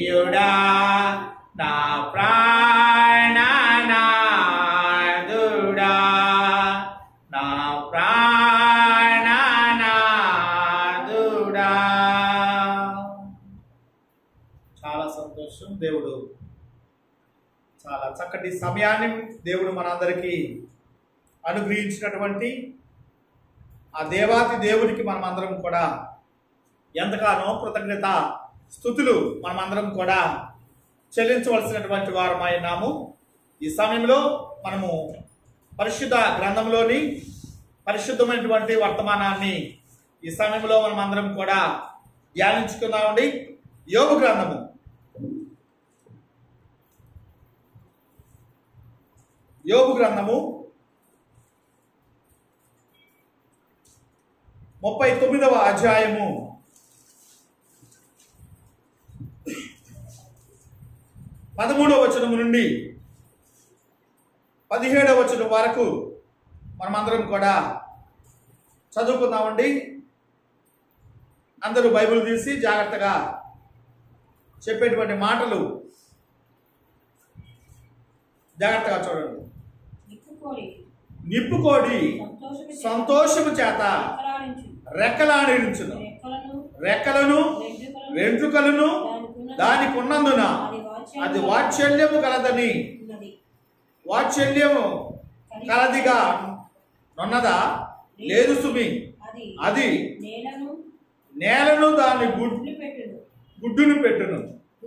ప్రియుడా నా ప్రాణనాథుడా నా ప్రాణనాథుడా. చాలా సంతోషం. దేవుడు చాలా చక్కటి సమయాన్ని దేవుడు మనందరికీ అనుగ్రహించినటువంటి ఆ దేవాతి దేవునికి మనమందరం కూడా ఎంతగానో కృతజ్ఞత స్తుతులు మనమందరం కూడా చెల్లించవలసినటువంటి వారమై ఉన్నాము. ఈ సమయంలో మనము పరిశుద్ధ గ్రంథంలోని పరిశుద్ధమైనటువంటి వర్తమానాన్ని ఈ సమయంలో మనమందరం కూడా ధ్యానించుకుందామండి. యోబు గ్రంథము 39వ అధ్యాయము 13వ వచనం నుండి 17వ వచనం వరకు మనమందరం కూడా చదువుకుందామండి. అందరూ బైబిల్ తీసి జాగ్రత్తగా చెప్పేటువంటి మాటలు జాగ్రత్తగా చూడండి. నిప్పుకోడి సంతోషము చేత రెక్కలాడించును, రెక్కలను వెంట్రుకలను దానికి ఉన్నందున అది వాత్సల్యము కలదని, వాత్సల్యము కలదిగా నున్నదా లేదు సుమి. అది నేలను దాని గుడ్డును పెట్టును,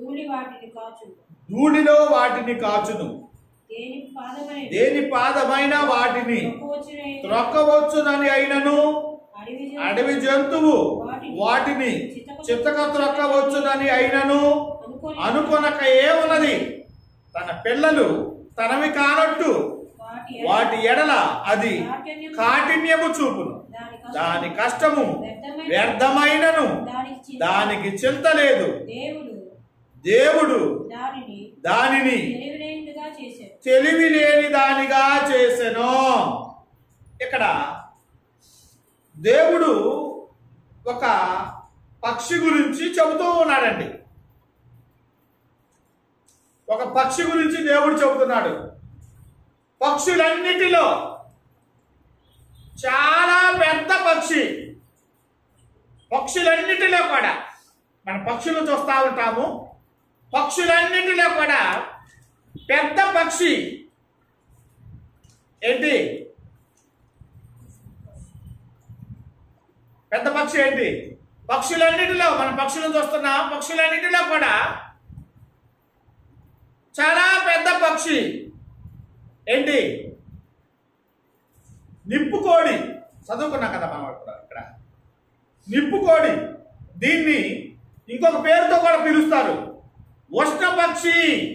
ధూళిలో వాటిని కాచును, దేని పాదమైన వాటిని త్రొక్కవచ్చునని అయినను అడవి జంతువు వాటిని చిత్తక త్రొక్కవచ్చునని అయినను అనుకొనక ఏ ఉన్నది. తన పిల్లలు తనవి కానట్టు వాటి ఎడల అది కాఠిన్యము చూపును, దాని కష్టము వ్యర్థమైనను దానికి చింత లేదు. దేవుడు దానిని తెలివి లేని దానిగా చేసెను. ఇక్కడ దేవుడు ఒక పక్షి గురించి చెబుతూ ఉన్నాడండి. ఒక పక్షి గురించి దేవుడు చెబుతున్నాడు. పక్షులన్నిటిలో చాలా పెద్ద పక్షి. పక్షులన్నిటిలో కూడా మన పక్షులు చూస్తూ ఉంటాము. పక్షులన్నిటిలో కూడా పెద్ద పక్షి ఏంటి? పెద్ద పక్షి ఏంటి? పక్షులన్నిటిలో మన పక్షులను చూస్తున్నా పక్షులన్నిటిలో కూడా చాలా పెద్ద పక్షి ఏంటి? నిప్పుకోడి. చదువుకున్నాం కదా మనం ఇక్కడ. నిప్పుకోడి. దీన్ని ఇంకొక పేరుతో కూడా పిలుస్తారు, ఉష్ణపక్షి,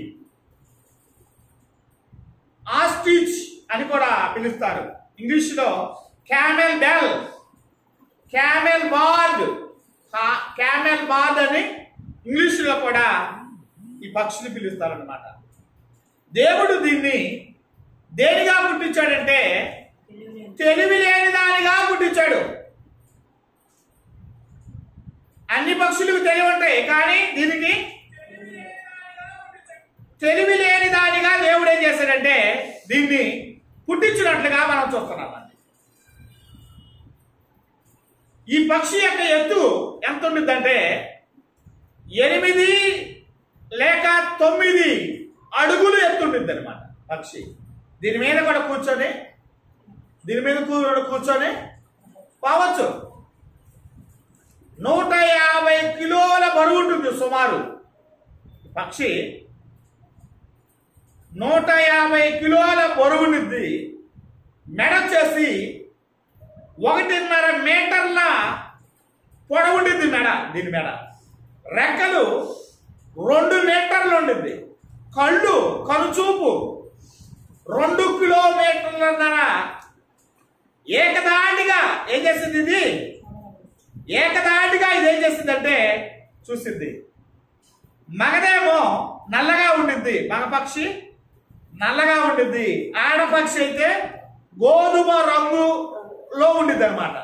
ఆస్ట్రిచ్ అని కూడా పిలుస్తారు. ఇంగ్లీష్లో camel bell, camel bird, camel bird అని ఇంగ్లీష్లో కూడా ఈ పక్షిని పిలుస్తారన్నమాట. దేవుడు దీన్ని దేనిగా పుట్టించాడంటే తెలివి లేని దానిగా పుట్టించాడు. అన్ని పక్షులకు తెలివి ఉంటాయి, కానీ దీనికి తెలివి లేని దానిగా దేవుడు ఏం చేశాడంటే దీన్ని పుట్టించినట్లుగా మనం చూస్తున్నామండి. ఈ పక్షి యొక్క ఎత్తు ఎంత ఉంటుందంటే 8 లేక 9 అడుగులు ఎత్తుంటుంది అనమాట పక్షి. దీని మీద కూడా కూర్చొని పోవచ్చు. 150 కిలోల బరువు ఉంటుంది సుమారు. పక్షి 150 కిలోల బరువునిద్ది. మెడ చేసి 1.5 మీటర్ల పొడవుండిద్ది మెడ. దీని మెడ రెక్కలు 2 మీటర్లు ఉండిద్ది. కనుచూపు 2 కిలోమీటర్లన్నర ఏకదాటిగా ఏం చేసింది? ఇది ఏకదాటిగా ఇది ఏం చేసిందంటే చూసింది. మగదేమో నల్లగా ఉండిద్ది, మగపక్షి నల్లగా ఉండిద్ది. ఆడపక్షి అయితే గోధుమ రంగులో ఉండిద్ది అనమాట.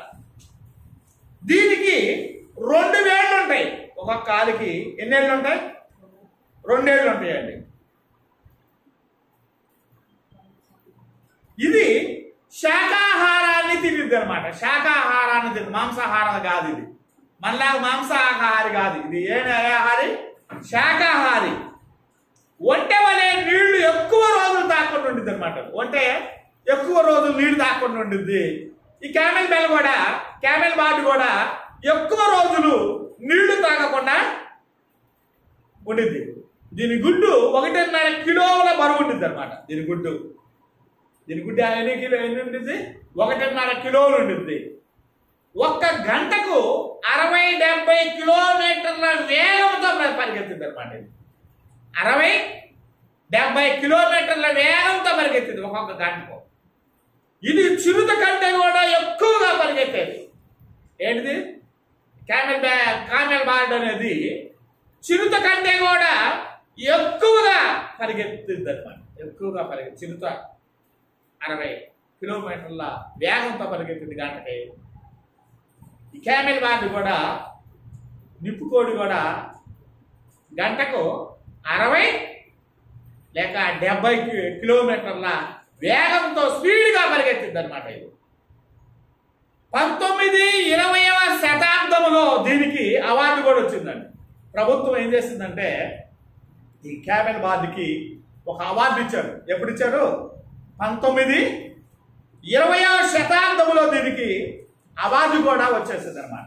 దీనికి 2 వేళ్ళు ఉంటాయి. ఒక్కొక్క కాలికి ఎన్ని వేళ్ళు ఉంటాయి? 2 ఏళ్ళు ఉంటాయండి. ఇది శాకాహారాన్ని తినిద్ది అనమాట. శాకాహారాన్ని తింది, మాంసాహారం కాదు. ఇది మనలాగా మాంసాహారి కాదు. ఇది ఏం ఆహారి? శాకాహారి. ఒంటె వలె నీళ్లు ఎక్కువ రోజులు తాకుండా ఉండిద్ది అనమాట. ఒంటె ఎక్కువ రోజులు నీళ్లు తాకుండా ఉండిద్ది. ఈ క్యామెల్ బార్డ్ కూడా ఎక్కువ రోజులు నీళ్లు తాగకుండా ఉండిద్ది. దీని గుడ్డు 1.5 కిలోల బరువు ఉండిద్ది అనమాట. దీని గుడ్డు ఎన్ని ఉండిద్ది? 1.5 కిలోలు ఉండిద్ది. ఒక్క గంటకు 60-70 కిలోమీటర్ల వేగంతో పరిగెత్తింది అనమాట. 60-70 కిలోమీటర్ల వేగంతో పరిగెత్తింది ఒక్కొక్క గంటకు. ఇది చిరుత కంటే కూడా ఎక్కువగా పరిగెత్తేది. ఏంటిది? క్యామెల్ బార్డ్ అనేది చిరుత కంటే కూడా ఎక్కువగా పరిగెత్తింది అనమాట. చిరుత 60 కిలోమీటర్ల వేగంతో పరిగెత్తింది గంటకి. ఈ క్యామెల్ బార్డ్ కూడా, నిప్పుకోడి కూడా గంటకు 60 లేక 70 కిలోమీటర్ల వేగంతో స్పీడ్గా పరిగెత్తింది అనమాట. ఇది 19-20వ శతాబ్దంలో దీనికి అవార్డు కూడా వచ్చిందండి. ప్రభుత్వం ఏం చేసిందంటే ఈ క్యామెల్ బార్డ్కి ఒక అవార్డు ఇచ్చారు. ఎప్పుడు ఇచ్చారు? 19-20వ శతాబ్దంలో దీనికి అవార్డు కూడా వచ్చేసింది అనమాట.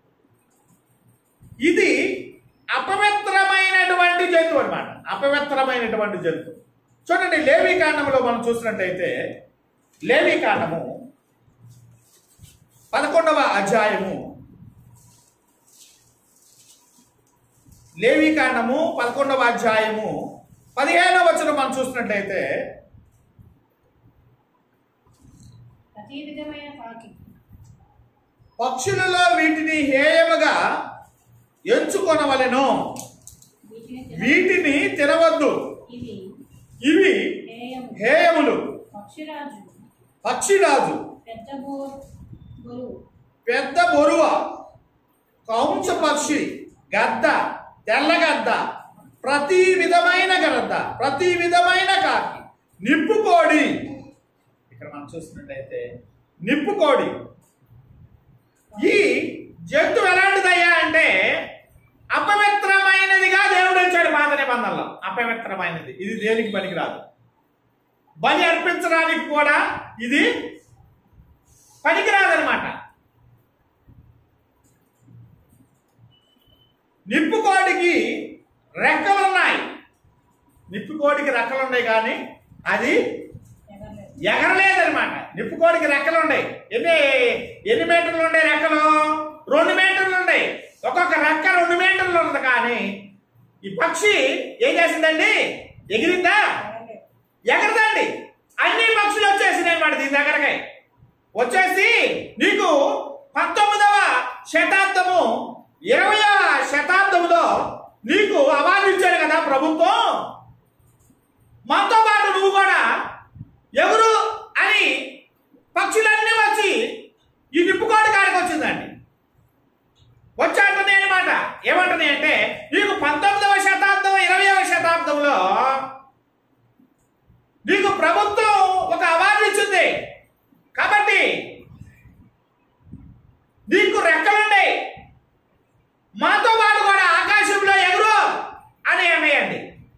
ఇది అపవిత్రమైనటువంటి జంతువు అనమాట. అపవిత్రమైనటువంటి జంతువు. చూడండి, లేవీకాండంలో మనం చూసినట్టయితే లేవీకాండము 11వ అధ్యాయము 15వ వచనం మనం చూసినట్లయితే, పక్షులలో వీటిని హేయముగా ఎంచుకొనవలెను, వీటిని తినవద్దు, ఇవి హేయములు. పక్షిరాజు, పెద్ద బొరువ, కౌంచ పక్షి, గద్ద, తెల్లగద్ద, ప్రతి విధమైన కాకి, నిప్పుకోడి. ఇక్కడ మనం చూసినట్లయితే నిప్పుకోడి. ఈ జంతువు ఎలాంటిదయ్యా అంటే అపవిత్రమైనదిగా దేవుడు ఇచ్చాడు పాత నిబంధనలో. అపవిత్రమైనది. ఇది దేనికి పనికిరాదు. బలి అర్పించడానికి కూడా ఇది పనికిరాదనమాట. నిప్పుకోడికి రెక్కలున్నాయి. నిప్పుకోడికి రెక్కలున్నాయి కానీ అది ఎగరలేదనమాట. నిప్పుకోడికి రెక్కలు ఉన్నాయి. ఎన్ని మీటర్లు ఉన్నాయి రెక్కలు? 2 మీటర్లు ఉన్నాయి. ఒక్కొక్క రెక్క 2 మీటర్లు ఉంది. కానీ ఈ పక్షి ఏం చేసిందండి? ఎగిరిందా? ఎగరదండి. అన్ని పక్షులు వచ్చేసినాయి అన్నమాట దీని దగ్గరకి. వచ్చేసి నీకు 19వ శతాబ్దము 20వ శతాబ్దంలో నీకు అవార్డు ఇచ్చాడు కదా ప్రభుత్వం. మనతో పాటు నువ్వు కూడా ఎవరు అని పక్షులన్నీ వచ్చి ఈ నిప్పుకోడి కాడికి వచ్చిందండి. వచ్చాంటున్నాయి అనమాట. ఏమంటున్నాయి అంటే నీకు 19వ శతాబ్దం 20వ శతాబ్దంలో నీకు ప్రభుత్వం ఒక అవార్డు ఇచ్చింది. కాబట్టి నీకు రెక్కలుండే మాతో పాటు కూడా ఆకాశంలో ఎగురు అని అన్నయ్యండి.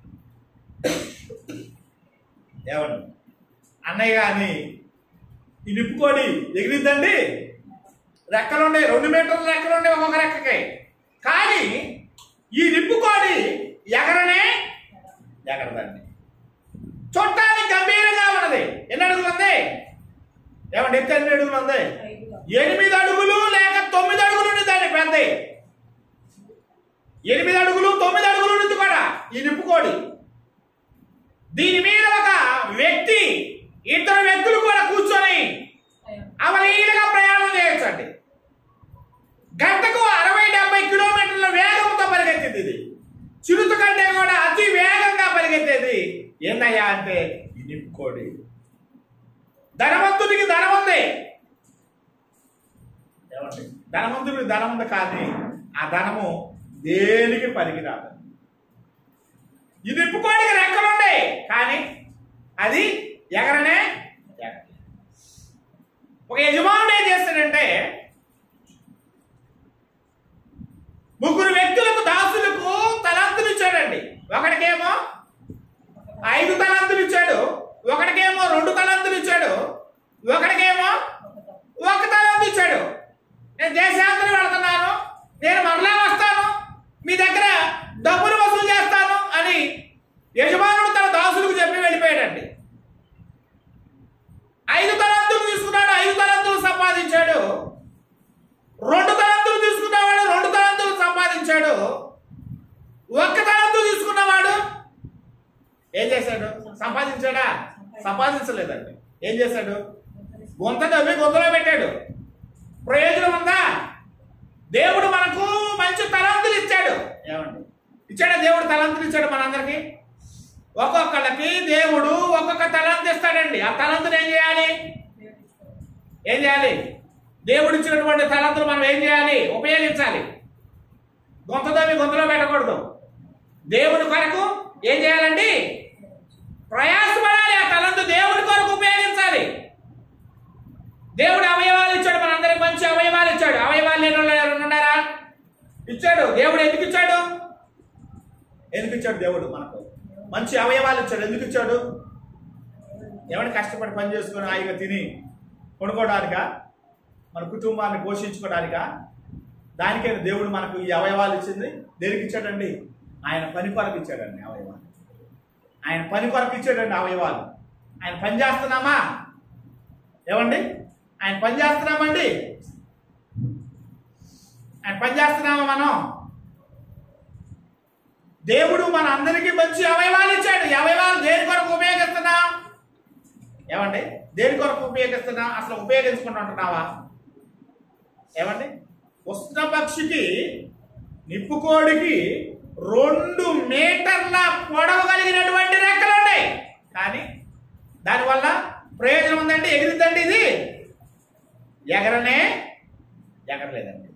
ఏమండి అన్నయ్య కానీ ఈ నిప్పుకోడి ఎగిరిద్దండి? రెక్కలుండే 2 మీటర్ల రెక్కలుండే ఒక్కొక్క రెక్కకి. కానీ ఈ నిప్పుకోడి ఎగరదండి. చూడటానికి గంభీరంగా ఉన్నది. ఎన్ని అడుగులు ఉంది? ఏమంటే ఎత్తు ఎన్ని అడుగులు ఉంది? 8 అడుగులు లేక 9 అడుగులు ఉంది. దాన్ని పెద్ద 8 అడుగులు 9 అడుగులు ఉంది కూడా ఈ నిప్పుకోడి. దీని మీద ఒక వ్యక్తి, 2 వ్యక్తులు కూడా కూర్చొని అవలీలగా ప్రయాణం చేయొచ్చండి. గంటకు 60-70 కిలోమీటర్ల వేగంతో పరిగెత్తేది. ఇది చిరుత కంటే కూడా అతి వేగంగా పరిగెత్తేది ఏందయ్యా అంటే ఈ నిప్పుకోడి. ధనవంతుడికి ధనం ఉంది. ధనవంతుడికి ధనం ఉంది కానీ ఆ ధనము దేనికి పనికిరాదు. ఈ నిప్పుకోడికి రెక్కలుండే కానీ అది ఎగరనే ఒక యజమానుడు ఏం చేస్తాడంటే ముగ్గురు వ్యక్తులకు దాసులకు తలాంతులు ఇచ్చాడండి. ఒకడికేమో 5 తలాంతులు ఇచ్చాడు, ఒకడికేమో 2 తలాంతులు ఇచ్చాడు, ఒకడికేమో 1 తలాంతు ఇచ్చాడు. నేను దేశాంతరం వెళుతున్నాను, నేను మరలా వస్తాను, మీ దగ్గర డబ్బులు వసూలు చేస్తాను అని యజమానుడు తన దాసులకు చెప్పి వెళ్ళిపోయాడండి. 5 తలాంతులు తీసుకున్నాడు, 5 తలాంతులు సంపాదించాడు. 2 తలాంతులు తీసుకున్నవాడు 2 తలాంతులు సంపాదించాడు. 1 తలాంతు తీసుకున్నవాడు ఏం చేశాడు? సంపాదించాడా? సంపాదించలేదండి. ఏం చేశాడు? గుంత తవ్వి గుంతలో పెట్టాడు. ప్రయోజనం ఉందా? దేవుడు మనకు మంచి తలాంతులు ఇచ్చాడు. ఏమండి ఇచ్చాడా? దేవుడు తలాంతులు ఇచ్చాడు మనందరికి. ఒక్కొక్కళ్ళకి దేవుడు ఒక్కొక్క తలాంతు ఇస్తాడండి. ఆ తలాంతులు ఏం చేయాలి? ఏం చేయాలి? దేవుడు ఇచ్చినటువంటి తలాంతులు మనం ఏం చేయాలి? ఉపయోగించాలి. గుంత తవ్వి గుంతలో పెట్టకూడదు. దేవుడి కొరకు ఏం చేయాలండి? ప్రయాసపడాలి. ఆ తలంతు దేవుడి కొరకు ఉపయోగించాలి. దేవుడు అవయవాలు ఇచ్చాడు, మనందరికి మంచి అవయవాలు ఇచ్చాడు. అవయవాలు లేని వాళ్ళు ఉన్నారా? ఇచ్చాడు. దేవుడు ఎందుకు ఇచ్చాడు? ఎందుకు ఇచ్చాడు? దేవుడు మనకు మంచి అవయవాలు ఇచ్చాడు. ఎందుకు ఇచ్చాడు? ఎవరిని కష్టపడి పని చేసుకుని హాయిగా తిని కొనుక్కోవడానికా? మన కుటుంబాన్ని పోషించుకోవడానికా? దానికైనా దేవుడు మనకు ఈ అవయవాలు ఇచ్చింది. దేనికి ఇచ్చాడండి? ఆయన పని కొరకు ఇచ్చాడండి అవయవాలు. ఆయన పని కొరకు ఇచ్చాడండి అవయవాలు. ఆయన పని చేస్తున్నామా? ఏమండి ఆయన పని చేస్తున్నామండి? ఆయన పని చేస్తున్నామా మనం? దేవుడు మన అందరికీ మంచి అవయవాలు ఇచ్చాడు. ఈ అవయవాలు దేని కొరకు ఉపయోగిస్తున్నాం? ఏమండి దేని కొరకు ఉపయోగిస్తున్నాం? అసలు ఉపయోగించుకుంటూ ఉంటున్నావా? ఏమండి ఉష్ణ పక్షికి నిప్పుకోడికి 2 మీటర్ల పొడవు కలిగినటువంటి రెక్కలు ఉన్నాయి. కానీ దానివల్ల ప్రయోజనం ఉందండి? ఎగిరిద్దండి ఇది? ఎగరలేదండి.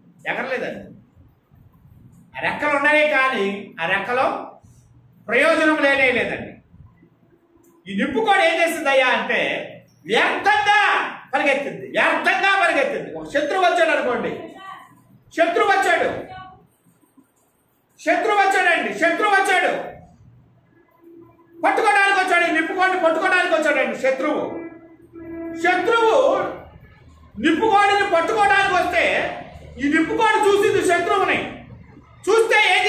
ఆ రెక్కలు ఉన్నాయి కానీ ఆ రెక్కలో ప్రయోజనం లేదండి. ఈ నిప్పుకోడి ఏం చేసిందయ్యా అంటే వ్యర్థంగా పరిగెత్తింది. ఒక శత్రువు వచ్చాడు అనుకోండి, శత్రువు వచ్చాడు పట్టుకోవడానికి వచ్చాడు. నిప్పుకోడిని పట్టుకోవడానికి వచ్చాడండి శత్రువు. నిప్పుకోడిని పట్టుకోవడానికి వస్తే ఈ నిప్పుకోడి చూసింది శత్రువుని. చూస్తే ఏం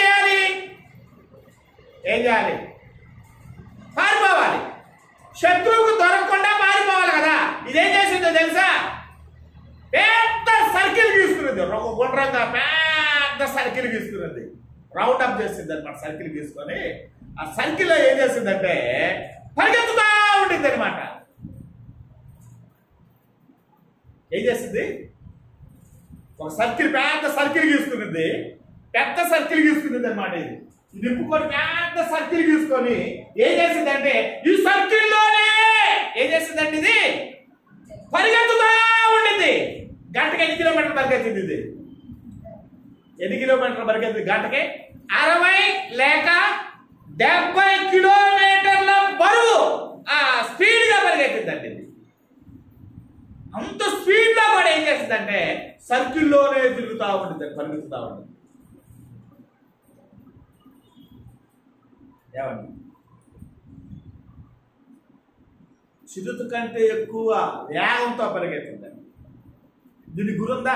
చేయాలి? పారిపోవాలి. శత్రువుకు దొరకకుండా పారిపోవాలి కదా. ఇదేం చేసిందో తెలుసా? పెద్ద సర్కిల్ గీస్తున్నది. గుండ్రంగా పెద్ద సర్కిల్ గీస్తున్నది. రౌండ్ అప్ చేసింది అనమాట. సర్కిల్ గీసుకొని ఆ సర్కిల్లో ఏం చేసిందంటే పరిగెత్తుతా ఉండింది అనమాట. ఏం చేసింది? ఒక సర్కిల్, పెద్ద సర్కిల్ గీసుకున్నది అనమాట. ఇది నిప్పుకొని పెద్ద సర్కిల్ గీసుకొని ఏం చేసిందంటే ఈ సర్కిల్లోనే ఏం చేసిందంటే ఇది పరిగెత్తుతా ఉండింది. గంటకి 8 కిలోమీటర్లు పరిగెత్తింది. ఇది ఎన్ని కిలోమీటర్లు పరిగెత్తింది? గంటకి 60 లేక 70 కిలోమీటర్ల బరువు ఆ స్పీడ్ గా పరిగెత్తిందండి. ఇది అంత స్పీడ్ లో కూడా ఏం చేస్తుందంటే సర్కిల్లోనే తిరుగుతూ ఉంటుంది, పరిగెత్తుతూ ఉంటుంది. ఏమండి చిరుత కంటే ఎక్కువ వేగంతో పరిగెత్తిందండి. దీని గురుందా?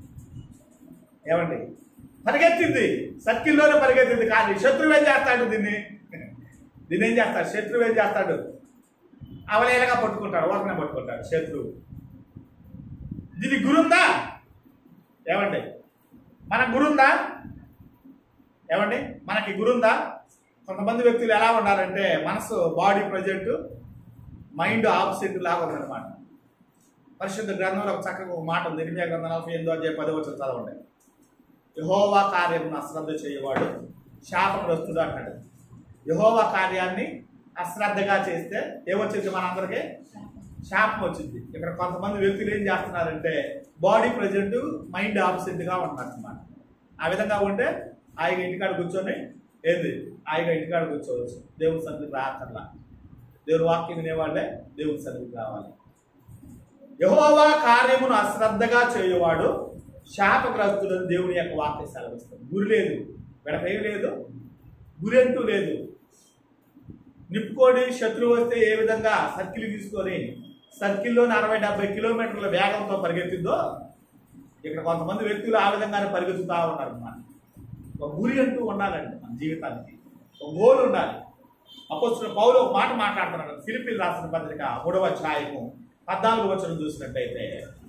ఏమండి పరిగెత్తింది, సర్కిల్లోనే పరిగెత్తింది. కానీ శత్రువు ఏం చేస్తాడు? దీన్ని ఏం చేస్తాడు? శత్రువు ఏం చేస్తాడు? అవలేలగా పట్టుకుంటాడు, ఓరనే పట్టుకుంటాడు శత్రువు. దీనికి గురుందా? ఏమండి మనకు గురుందా? ఏమండి మనకి గురుందా? కొంతమంది వ్యక్తులు ఎలా ఉండాలంటే మనసు బాడీ ప్రజెంట్, మైండ్ ఆపోజిట్ లాగా ఉందన్నమాట. పరిశుద్ధ గ్రంథంలో ఒక చక్కగా ఒక మాట ఉంది. 8:48 చదవండి. యెహోవా కార్యమును అశ్రద్ధ చేయవాడు శాపగ్రస్తుడు అంటాడు. యెహోవా కార్యాన్ని అశ్రద్ధగా చేస్తే ఏమొచ్చింది? మనందరికీ శాపం వచ్చింది. ఇక్కడ కొంతమంది వ్యక్తులు ఏం చేస్తున్నారంటే బాడీ ప్రజెంట్, మైండ్ ఆపోజిట్గా ఉంటున్నారు అన్నమాట. ఆ విధంగా ఉంటే ఆయన ఇంటికాడ కూర్చొని ఏంది ఆయన ఇంటికాడ కూర్చోవచ్చు, దేవుని సన్నిధికి రాకర్లా. దేవుని వాక్యం వినేవాళ్ళే దేవుని సన్నిధికి రావాలి. యెహోవా కార్యమును అశ్రద్ధగా చేయవాడు శాపగ్రస్తులను దేవుని యొక్క వాక్యం సెలవిస్తుంది. గురి లేదు, వెనకేం లేదు, గురి అంటూ లేదు. నిప్పుకోడి శత్రువు వస్తే ఏ విధంగా సర్కిల్ తీసుకొని సర్కిల్లో 60-70 కిలోమీటర్ల వేగంతో పరిగెత్తిందో, ఇక్కడ కొంతమంది వ్యక్తులు ఆ విధంగానే పరిగెత్తుతూ ఉన్నారు అన్నమాట. ఒక గురి అంటూ ఉండాలండి మన జీవితానికి, ఒక గోల్ ఉండాలి. అపోస్తలుడైన పౌలు ఒక మాట మాట్లాడుతున్నాడు. ఫిలిప్పీయులకు రాసిన పత్రిక 3వ అధ్యాయము 14వ వచనం చూసినట్టయితే,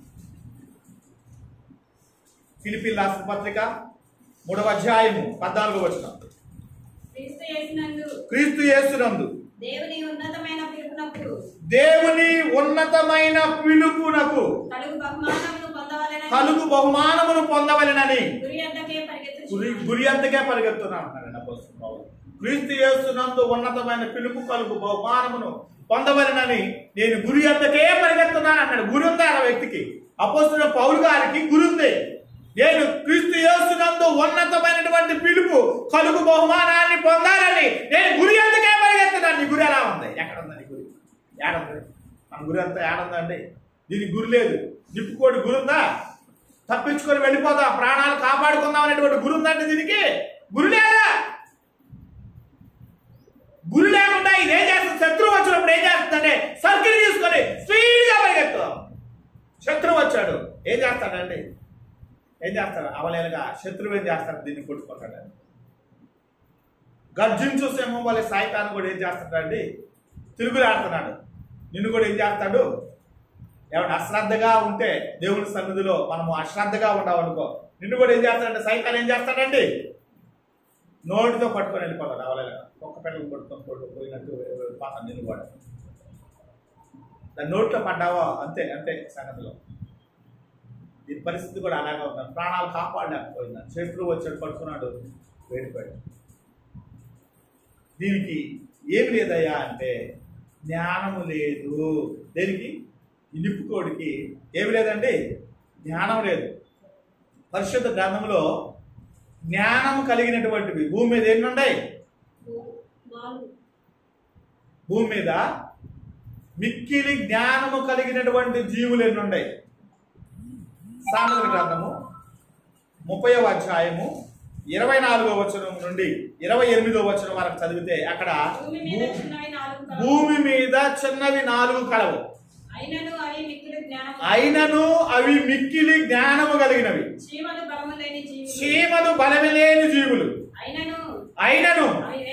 ఫిలిప్పీయులకు రాసిన పత్రిక 3వ అధ్యాయము 14వ వచనం. క్రీస్తు యేసునందు దేవుని ఉన్నతమైన పిలుపునకు కలుగు బహుమానమును పొందవలెనని గురి అంతకే పరిగెత్తున్నాను అంటున్నాడు అపోస్తలుడైన పౌలు. క్రీస్తు యేసునందు ఉన్నతమైన పిలుపు కలుగు బహుమానమును పొందవలెనని నేను గురి అంతకే పరిగెత్తున్నాను అన్నాడు. గురి ఉంది ఆ వ్యక్తికి. అపోస్తలుడైన పౌలు గారికి గురి ఉంది. నేను క్రీస్తు యేసునందు ఉన్నతమైనటువంటి పిలుపు కలుగు బహుమానాన్ని పొందాలని నేను గురి అంతకే పరిగెత్తున్నాను. నీ గురి ఎలా ఉంది? ఎక్కడ ఉందా నీ గురి? ఏడుంది మన గురి అంతా? ఏడుందండి? దీనికి గురి లేదు. నిప్పుకోడి గురి ఉందా? తప్పించుకొని వెళ్ళిపోదాం, ప్రాణాలు కాపాడుకుందాం అనేటువంటి గురి ఉందండి దీనికి? గురి లేదా? గురి లేకుండా ఇదేం చేస్తుంది? శత్రువు వచ్చినప్పుడు ఏం చేస్తుందంటే సర్కిల్ తీసుకొని స్పీడ్గా పరిగెత్తాం. శత్రువు వచ్చాడు ఏం చేస్తాడండి? ఏం చేస్తాడు? అవలేలుగా శత్రువు ఏం చేస్తాడు? దీన్ని కొట్టుకుంటాడు. గర్జించు సింహం వల్ల సాయితాను కూడా ఏం చేస్తాడండి? తిరుగులాడుతున్నాడు. నిన్ను కూడా ఏం చేస్తాడు? ఏమన్నా అశ్రద్ధగా ఉంటే దేవుని సన్నిధిలో మనము అశ్రద్ధగా ఉండవనుకో, నిన్ను కూడా ఏం చేస్తాడంటే సైతాన్ ఏం చేస్తాడండి? నోటితో పట్టుకొని వెళ్ళిపోతాడు. అవలేలుగా ఒక్క పిల్లలు పట్టుకొని పోయినట్టు పాతాను నిన్ను కూడా. దాని నోట్లో పడ్డావో అంతే అంతే సంగతిలో. దీని పరిస్థితి కూడా అలాగే ఉన్నాడు. ప్రాణాలు కాపాడలేకపోయింది. శత్రువు వచ్చాడు, పట్టుకున్నాడు, వెళ్ళిపోయాడు. దీనికి ఏమి లేదయ్యా అంటే జ్ఞానము లేదు. దేనికి? ఈ నిప్పుకోడికి ఏమి లేదండి? జ్ఞానం లేదు. పరిశుద్ధ గ్రంథంలో జ్ఞానం కలిగినటువంటివి భూమి మీద ఎన్ని ఉన్నాయి? భూమి మీద మిక్కిలి జ్ఞానము కలిగినటువంటి జీవులు ఎన్ని ఉన్నాయి? సామెతల గ్రంథము 30వ అధ్యాయము 24వ వచనం నుండి 28వ వచనం వరకు చదివితే అక్కడ భూమి మీద చిన్నవి 4 కలవు, అయినను అవి మిక్కిలి జ్ఞానము కలిగినవి. చీమలు బలము లేని జీవులు, అయినను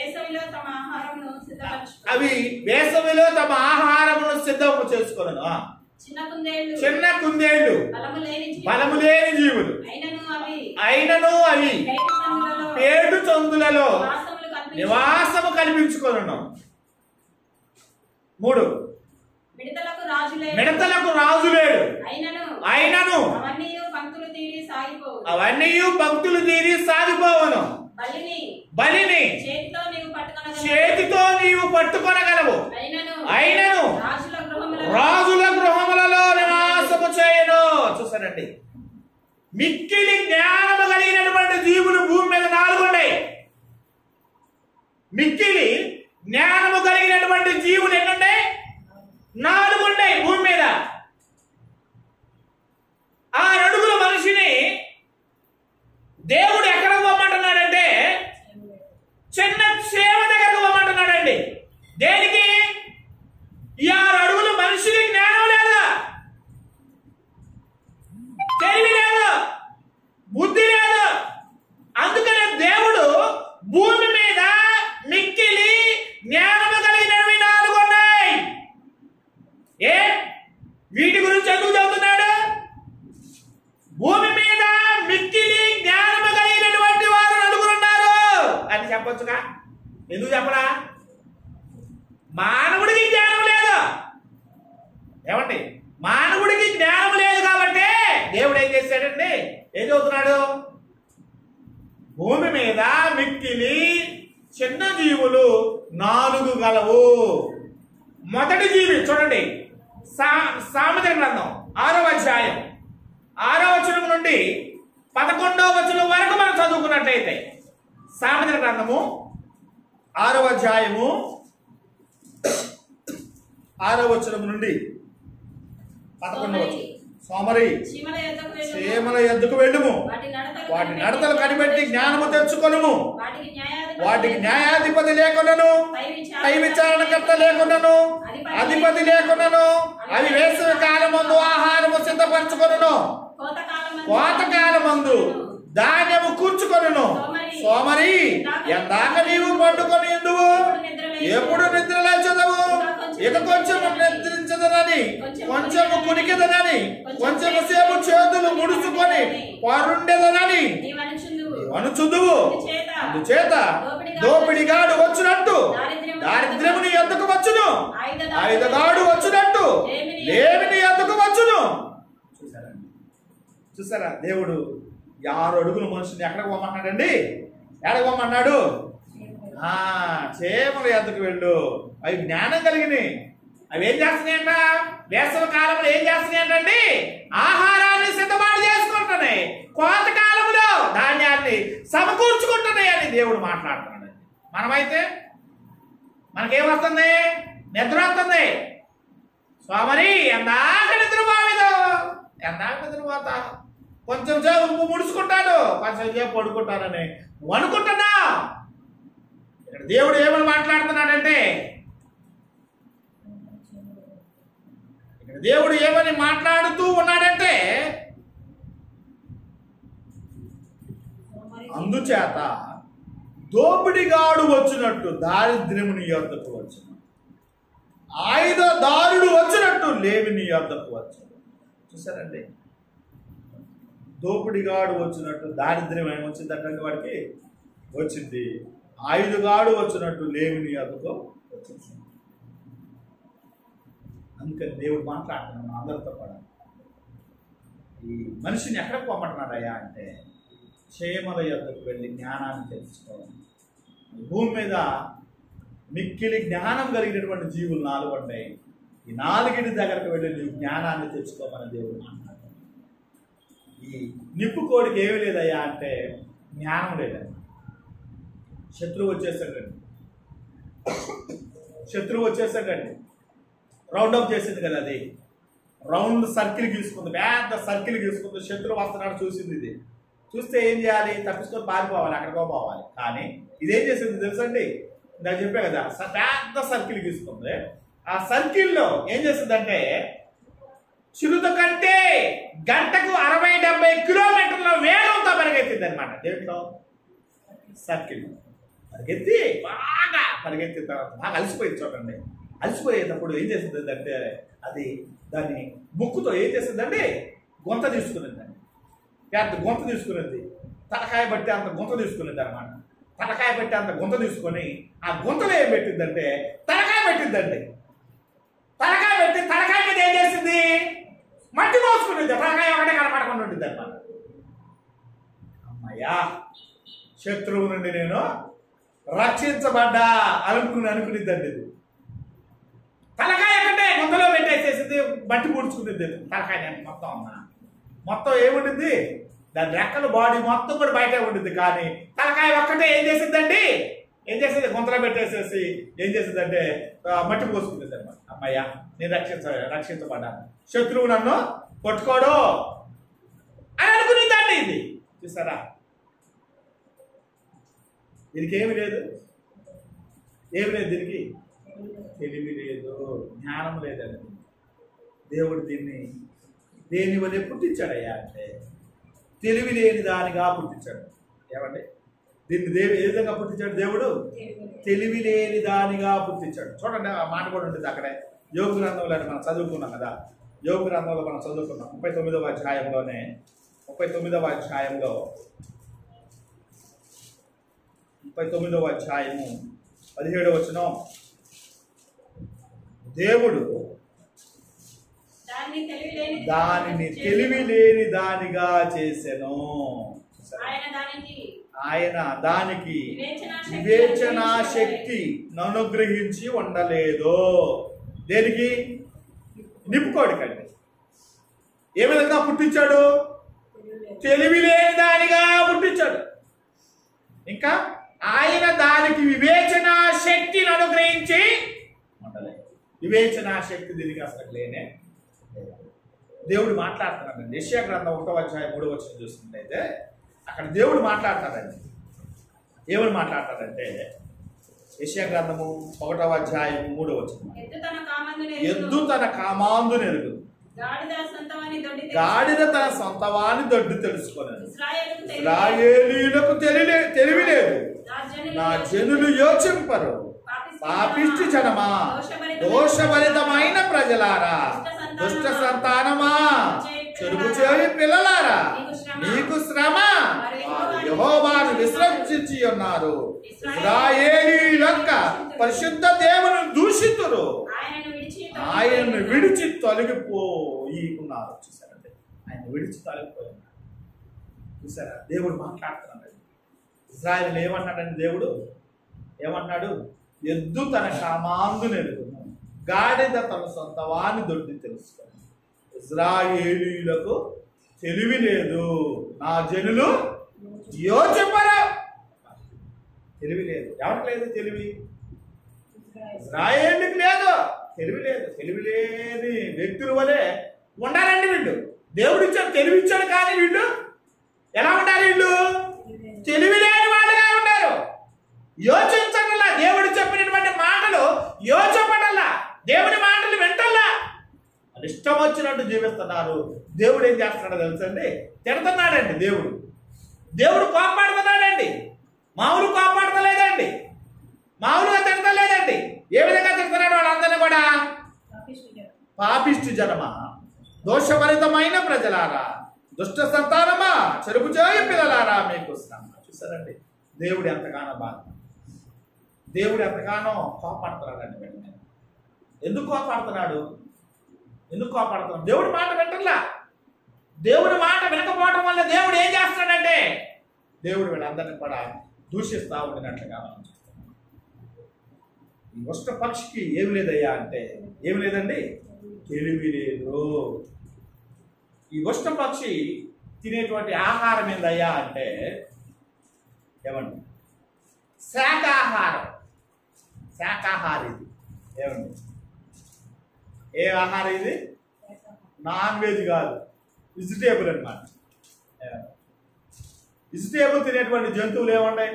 అవి వేసవిలో తమ ఆహారమును సిద్ధము చేసుకోను. చిన్న కుందేళ్లు బలము లేని జీవులు, అయినను అవి పేటు చందులలో నివాసము కల్పించుకొనును. 3 మిడతలకు రాజు లేడు, అయినను అవన్నీ భక్తులు తీరి సాగిపోవను. బలిని చేతితో నీవు పట్టుకొనగలవు, అయినను రాజుల గృహములలో నివాసము చేయను. చూసానండి, మిక్కిలి జ్ఞానము కలిగినటువంటి జీవులు భూమి మీద 4 ఉన్నాయి. మిక్కిలి జ్ఞానము కలిగినటువంటి జీవులు ఎన్నున్నాయి? 4 ఉన్నాయి భూమి మీద. ఆ 6 అడుగుల మనిషిని దేవుడు ఎక్కడ పోమంటున్నాడంటే చిన్న సేవ దగ్గరకు పోమంటున్నాడండి. దేనికి? ఈ 6 అడుగుల మనిషికి జ్ఞానం లేదా, తెలివి లేదు, బుద్ధి లేదు. అందుకనే దేవుడు భూమి మీద మిక్కిలి జ్ఞానము కలిగినవి 4 ఉన్నాయి. వీటి గురించి ఎందుకు చెబుతున్నాడు? భూమి మీద మిక్కిలి జ్ఞానము కలిగినటువంటి వారు 4 ఉన్నారు అని చెప్పొచ్చుగా. ఎందుకు చెప్పరా? మానవుడికి జ్ఞానం లేదు. ఏమండి? మానవుడికి జ్ఞానం లేదు కాబట్టి దేవుడు ఏం చేశాడండి? ఏం చదువుతున్నాడు? భూమి మీద మిక్కిలి చిన్న జీవులు 4 గలవు. మొదటి జీవి చూడండి, సామెతల గ్రంథం 6వ అధ్యాయం 6వ వచనం నుండి 11వ వచనం వరకు మనం చదువుకున్నట్లయితే, సామెతల గ్రంథము 6వ అధ్యాయము 6వ వచనం నుండి 11వ వచనం. సోమరి చీమల యొద్దకు వెళ్ళుము, వాటి నడతలు కనిపెట్టి జ్ఞానము తెచ్చుకొనుము. వాటికి న్యాయాధిపతి లేకున్నను, పై విచారణకర్త లేకున్నను, అధిపతి లేకున్నను, అవి వేసవి కాలమందు ఆహారము సిద్ధపరచుకొనును, కోతకాలమందు ధాన్యము కూర్చుకొనును. సోమరి, ఎందాక నీవు పండుకొని ఉండువు, ఎప్పుడు నిద్రలేచదవు? ఇక కొంచెము నిద్రించదనని, కొంచెము కునికిదనని, కొంచెము సేపు చేతులు ముడుచుకొని పరుండెదనని అనుచుదువు. అందుచేత దోపిడిగాడు వచ్చినట్టు దారిద్ర్యము నీ యొద్దకు వచ్చును, ఆయుధగాడు వచ్చినట్టు లేమిని యొద్దకు వచ్చును. చూసారా దేవుడు 6 అడుగుల మనుషుని ఎక్కడికి పోమన్నాడండి? ఎక్కడికి పోమన్నాడు? చీమల యొద్దకు వెళ్ళు. అవి జ్ఞానం కలిగినాయి. అవి ఏం చేస్తున్నాయంట? వేసవి కాలంలో ఏం చేస్తున్నాయంటండి? ఆహారాన్ని సిద్ధపాటు చేసుకుంటున్నాయి, కోతకాలంలో ధాన్యాన్ని సమకూర్చుకుంటున్నాయి అని దేవుడు మాట్లాడుతున్నాడు. మనమైతే మనకేమొస్తుంది? నిద్ర వస్తుంది. సోమరి, ఎందాక నిద్రపోదు, ఎందాక నిద్రపోతా, కొంచెం సేపు ముడుచుకుంటాడు, కొంచెం సేపు పడుకుంటానని అనుకుంటున్నా. ఇక్కడ దేవుడు ఏమని మాట్లాడుతున్నాడంటే, ఇక్కడ దేవుడు ఏమని మాట్లాడుతూ ఉన్నాడంటే, అందుచేత దోపిడిగాడు వచ్చినట్టు దారిద్ర్యము నీ యొద్దకు వచ్చును, ఆయుధదారుడు వచ్చినట్టు లేమి నీ యొద్దకు వచ్చును. చూసారండి, దోపిడిగాడు వచ్చినట్టు దారిద్ర్యం ఏమొచ్చిందంటే వాడికి వచ్చింది, ఆయుధగాడు వచ్చినట్టు లేమి నీ యొద్దకు వచ్చింది. అందుకని దేవుడు మాట్లాడుతున్నాను అందరితో కూడా. ఈ మనిషిని ఎక్కడికి పొమ్మంటున్నాడయ్యా అంటే, క్షేమల యొద్దకు వెళ్ళి జ్ఞానాన్ని తెలుసుకోవాలి. భూమి మీద మిక్కిలి జ్ఞానం కలిగినటువంటి జీవులు 4 ఉన్నాయి. ఈ 4 దగ్గరకు వెళ్ళి నీవు జ్ఞానాన్ని తెచ్చుకోమని దేవుడు మాట్లాడుతున్నాడు. ఈ నిప్పు కోడికి ఏమీ లేదయ్యా అంటే జ్ఞానం లేదండి. శత్రువు వచ్చేసాడండి, రౌండప్ చేసింది కదా, అది రౌండ్ సర్కిల్ గీసుకుంది, పెద్ద సర్కిల్ గీసుకుంది. శత్రువు వస్తున్నాడు, చూసింది. ఇది చూస్తే ఏం చేయాలి? తప్పించుకొని పారిపోవాలి, అక్కడికో పోవాలి. కానీ ఇదేం చేసింది తెలుసండి? నాకు చెప్పే కదా, పెద్ద సర్కిల్ గీసుకుంది. ఆ సర్కిల్లో ఏం చేసిందంటే, చిరుత కంటే గంటకు 60-70 కిలోమీటర్ల వేగంతో పరిగెత్తింది అనమాట. దేంట్లో? సర్కిల్ పరిగెత్తి పరిగెత్తిన తర్వాత బాగా అలసిపోయింది. చూడండి, అలసిపోయేటప్పుడు ఏం చేసింది అంటే, అది దాన్ని ముక్కుతో ఏం చేసిందండి? గొంత తీసుకునేదండి, పెద్ద గొంత తీసుకునేది. తలకాయ బట్టి అంత గొంత తీసుకునేది అనమాట. తలకాయ పెట్టి అంత గొంత తీసుకొని ఆ గొంతలో ఏం పెట్టిందంటే తలకాయ పెట్టిందండి. తలకాయ పెట్టి తలకాయ మీద ఏం చేసింది? మట్టి మోసుకునేది. తలకాయ ఒకటే కనపడకుండా ఉంటుంది అనమాట. అమ్మయ్యా, శత్రువు నుండి నేను రక్షించబడ్డా అనుకునిద్దండి. ఇది తలకాయ ఒకటే గొంతలో పెట్టేసేసింది, మట్టి పూడ్చుకునేది. తలకాయ మొత్తం ఏముంటుంది? దాని రెక్కలు బాడీ మొత్తం కూడా బయటే ఉంటుంది. కానీ తలకాయ ఒక్కటే ఏం చేసిందండి? ఏం చేసింది? గొంతలో పెట్టేసేసి ఏం చేసిందంటే మట్టి పోసుకుంటుంది అనమాట. అమ్మయ్యా, నేను రక్షించబడ్డాను, శత్రువు నన్ను కొట్టుకోడు అని అనుకునిద్దండి. ఇది చూసారా? దీనికి ఏమి లేదు, దీనికి తెలివి లేదు, జ్ఞానం లేదండి. దేవుడు దీన్ని దేని వల్లే పుట్టించాడయ్యా అంటే తెలివి లేని దానిగా పుట్టించాడు. ఏమండి? దీన్ని ఏ విధంగా పుట్టించాడు దేవుడు? తెలివి లేని దానిగా పుట్టించాడు. చూడండి, ఆ మాట కూడా ఉంటుంది అక్కడే. యోగ గ్రంథంలో మనం చదువుకున్నాం కదా, యోగ గ్రంథంలో మనం చదువుకున్నాం 39వ అధ్యాయంలోనే. 39వ అధ్యాయంలో 39వ అధ్యాయము 17వ వచనం, దేవుడు దానిని తెలివి లేని దానిగా చేసెను. ఆయన దానికి వివేచనా శక్తి అనుగ్రహించి ఉండలేదు. దేనికి? నిప్పుకోడికండి. ఏ విధంగా పుట్టించాడు? తెలివి లేని దానిగా పుట్టించాడు. ఇంకా ఆయన దానికి వివేచన శక్తిని అనుగ్రహించి ఉండలేదు. వివేచన శక్తి దీనికి అసలు లేనే. దేవుడు మాట్లాడుతున్నాడండి. యెషయా గ్రంథం 1వ అధ్యాయం 3వ వచనం చూస్తుంటే అక్కడ దేవుడు మాట్లాడతాడండి. ఏమని మాట్లాడతాడంటే యెషయా గ్రంథము 1వ అధ్యాయం 3వ వచనం, ఎద్దు తన కామాందు నెరుగు, గాడిద తన సొంతవాని దొడ్డు తెలుసుకున్నాను. ఇశ్రాయేలీయులకు తెలివి లేదు, నా జనులు యోచింపరు. పాపిష్టి జనమా, దోషభరితమైన ప్రజలారా, దుష్ట సంతానమా, చెరుపు చేయి పిల్లలారా, మీకు శ్రమ. యెహోవాను విశ్రమించి ఉన్నారు. ఇశ్రాయేలీయుల యొక్క పరిశుద్ధ దేవుని దూషితురు, ఆయనను విడిచి తొలగిపోయి ఉన్నారు. చూసారండి, ఆయన విడిచి తొలగిపోయి ఉన్నారు. చూసారా, దేవుడు మాట్లాడుతున్నాడు. ఇశ్రాయేలు ఏమన్నాడండి? దేవుడు ఏమన్నాడు? ఎద్దు తన కామాందు నెరుగును, గాడిద తన సొంత వాని దొడ్డి తెలుసుకొని. ఇశ్రాయేలీయులకు తెలివి లేదు, నా జనులు యోచింపరు. తెలివి లేదు. ఎవరికి లేదు తెలివి? ఇశ్రాయేలుకి లేదు, తెలివి లేదు. తెలివి లేని వ్యక్తుల వలె ఉండాలండి వీళ్ళు. దేవుడు ఇచ్చాడు, తెలివి ఇచ్చాడు, కానీ వీళ్ళు ఎలా ఉండాలి? వీళ్ళు తెలివి లేని వాళ్ళుగా ఉంటారు. యోచించటల్లా, దేవుడు చెప్పినటువంటి మాటలు యోచించటల్లా, దేవుడి మాటలు వింటల్లా, అది ఇష్టం వచ్చినట్టు జీవిస్తున్నారు. దేవుడు ఏం చేస్తున్నాడో తెలుసండి? తిడుతున్నాడండి. దేవుడు కోపాడుతున్నాడండి. మామూలు కోపాడతలేదండి, మామూలుగా తిడతలేదండి. ఏ విధంగా తిడుతున్నాడు? వాళ్ళందరినీ కూడా పాపిష్టి జనమా, దోషభరితమైన ప్రజలారా, దుష్ట సంతానమా, చెరుపు చేయి పిల్లలారా, మీకు శ్రమ. చూసారండి, దేవుడు ఎంతగానో బాధ, దేవుడు ఎంతగానో కోపాడుతున్నాడండి. వెంటనే ఎందుకు కోపాడుతున్నాడు? దేవుడి మాట వింటల్లా. దేవుడి మాట వినకపోవడం వల్ల దేవుడు ఏం చేస్తున్నాడంటే, దేవుడు వీళ్ళందరినీ కూడా దూషిస్తా ఉండినట్లుగా మనం చూస్తున్నాం. ఈ ఉష్ట పక్షికి ఏమి లేదయ్యా అంటే, ఏమి లేదండి? తెలివి లేదు. ఈ ఉష్ట పక్షి తినేటువంటి ఆహారం ఏందయ్యా అంటే, ఏమండి? శాకాహారం. శాకాహారి ఇది. ఏమండి? ఏ ఆహారం ఇది? నాన్ వెజ్ కాదు, వెజిటేబుల్ అన్నమాట. వెజిటేబుల్ తినేటువంటి జంతువులు ఏమున్నాయి?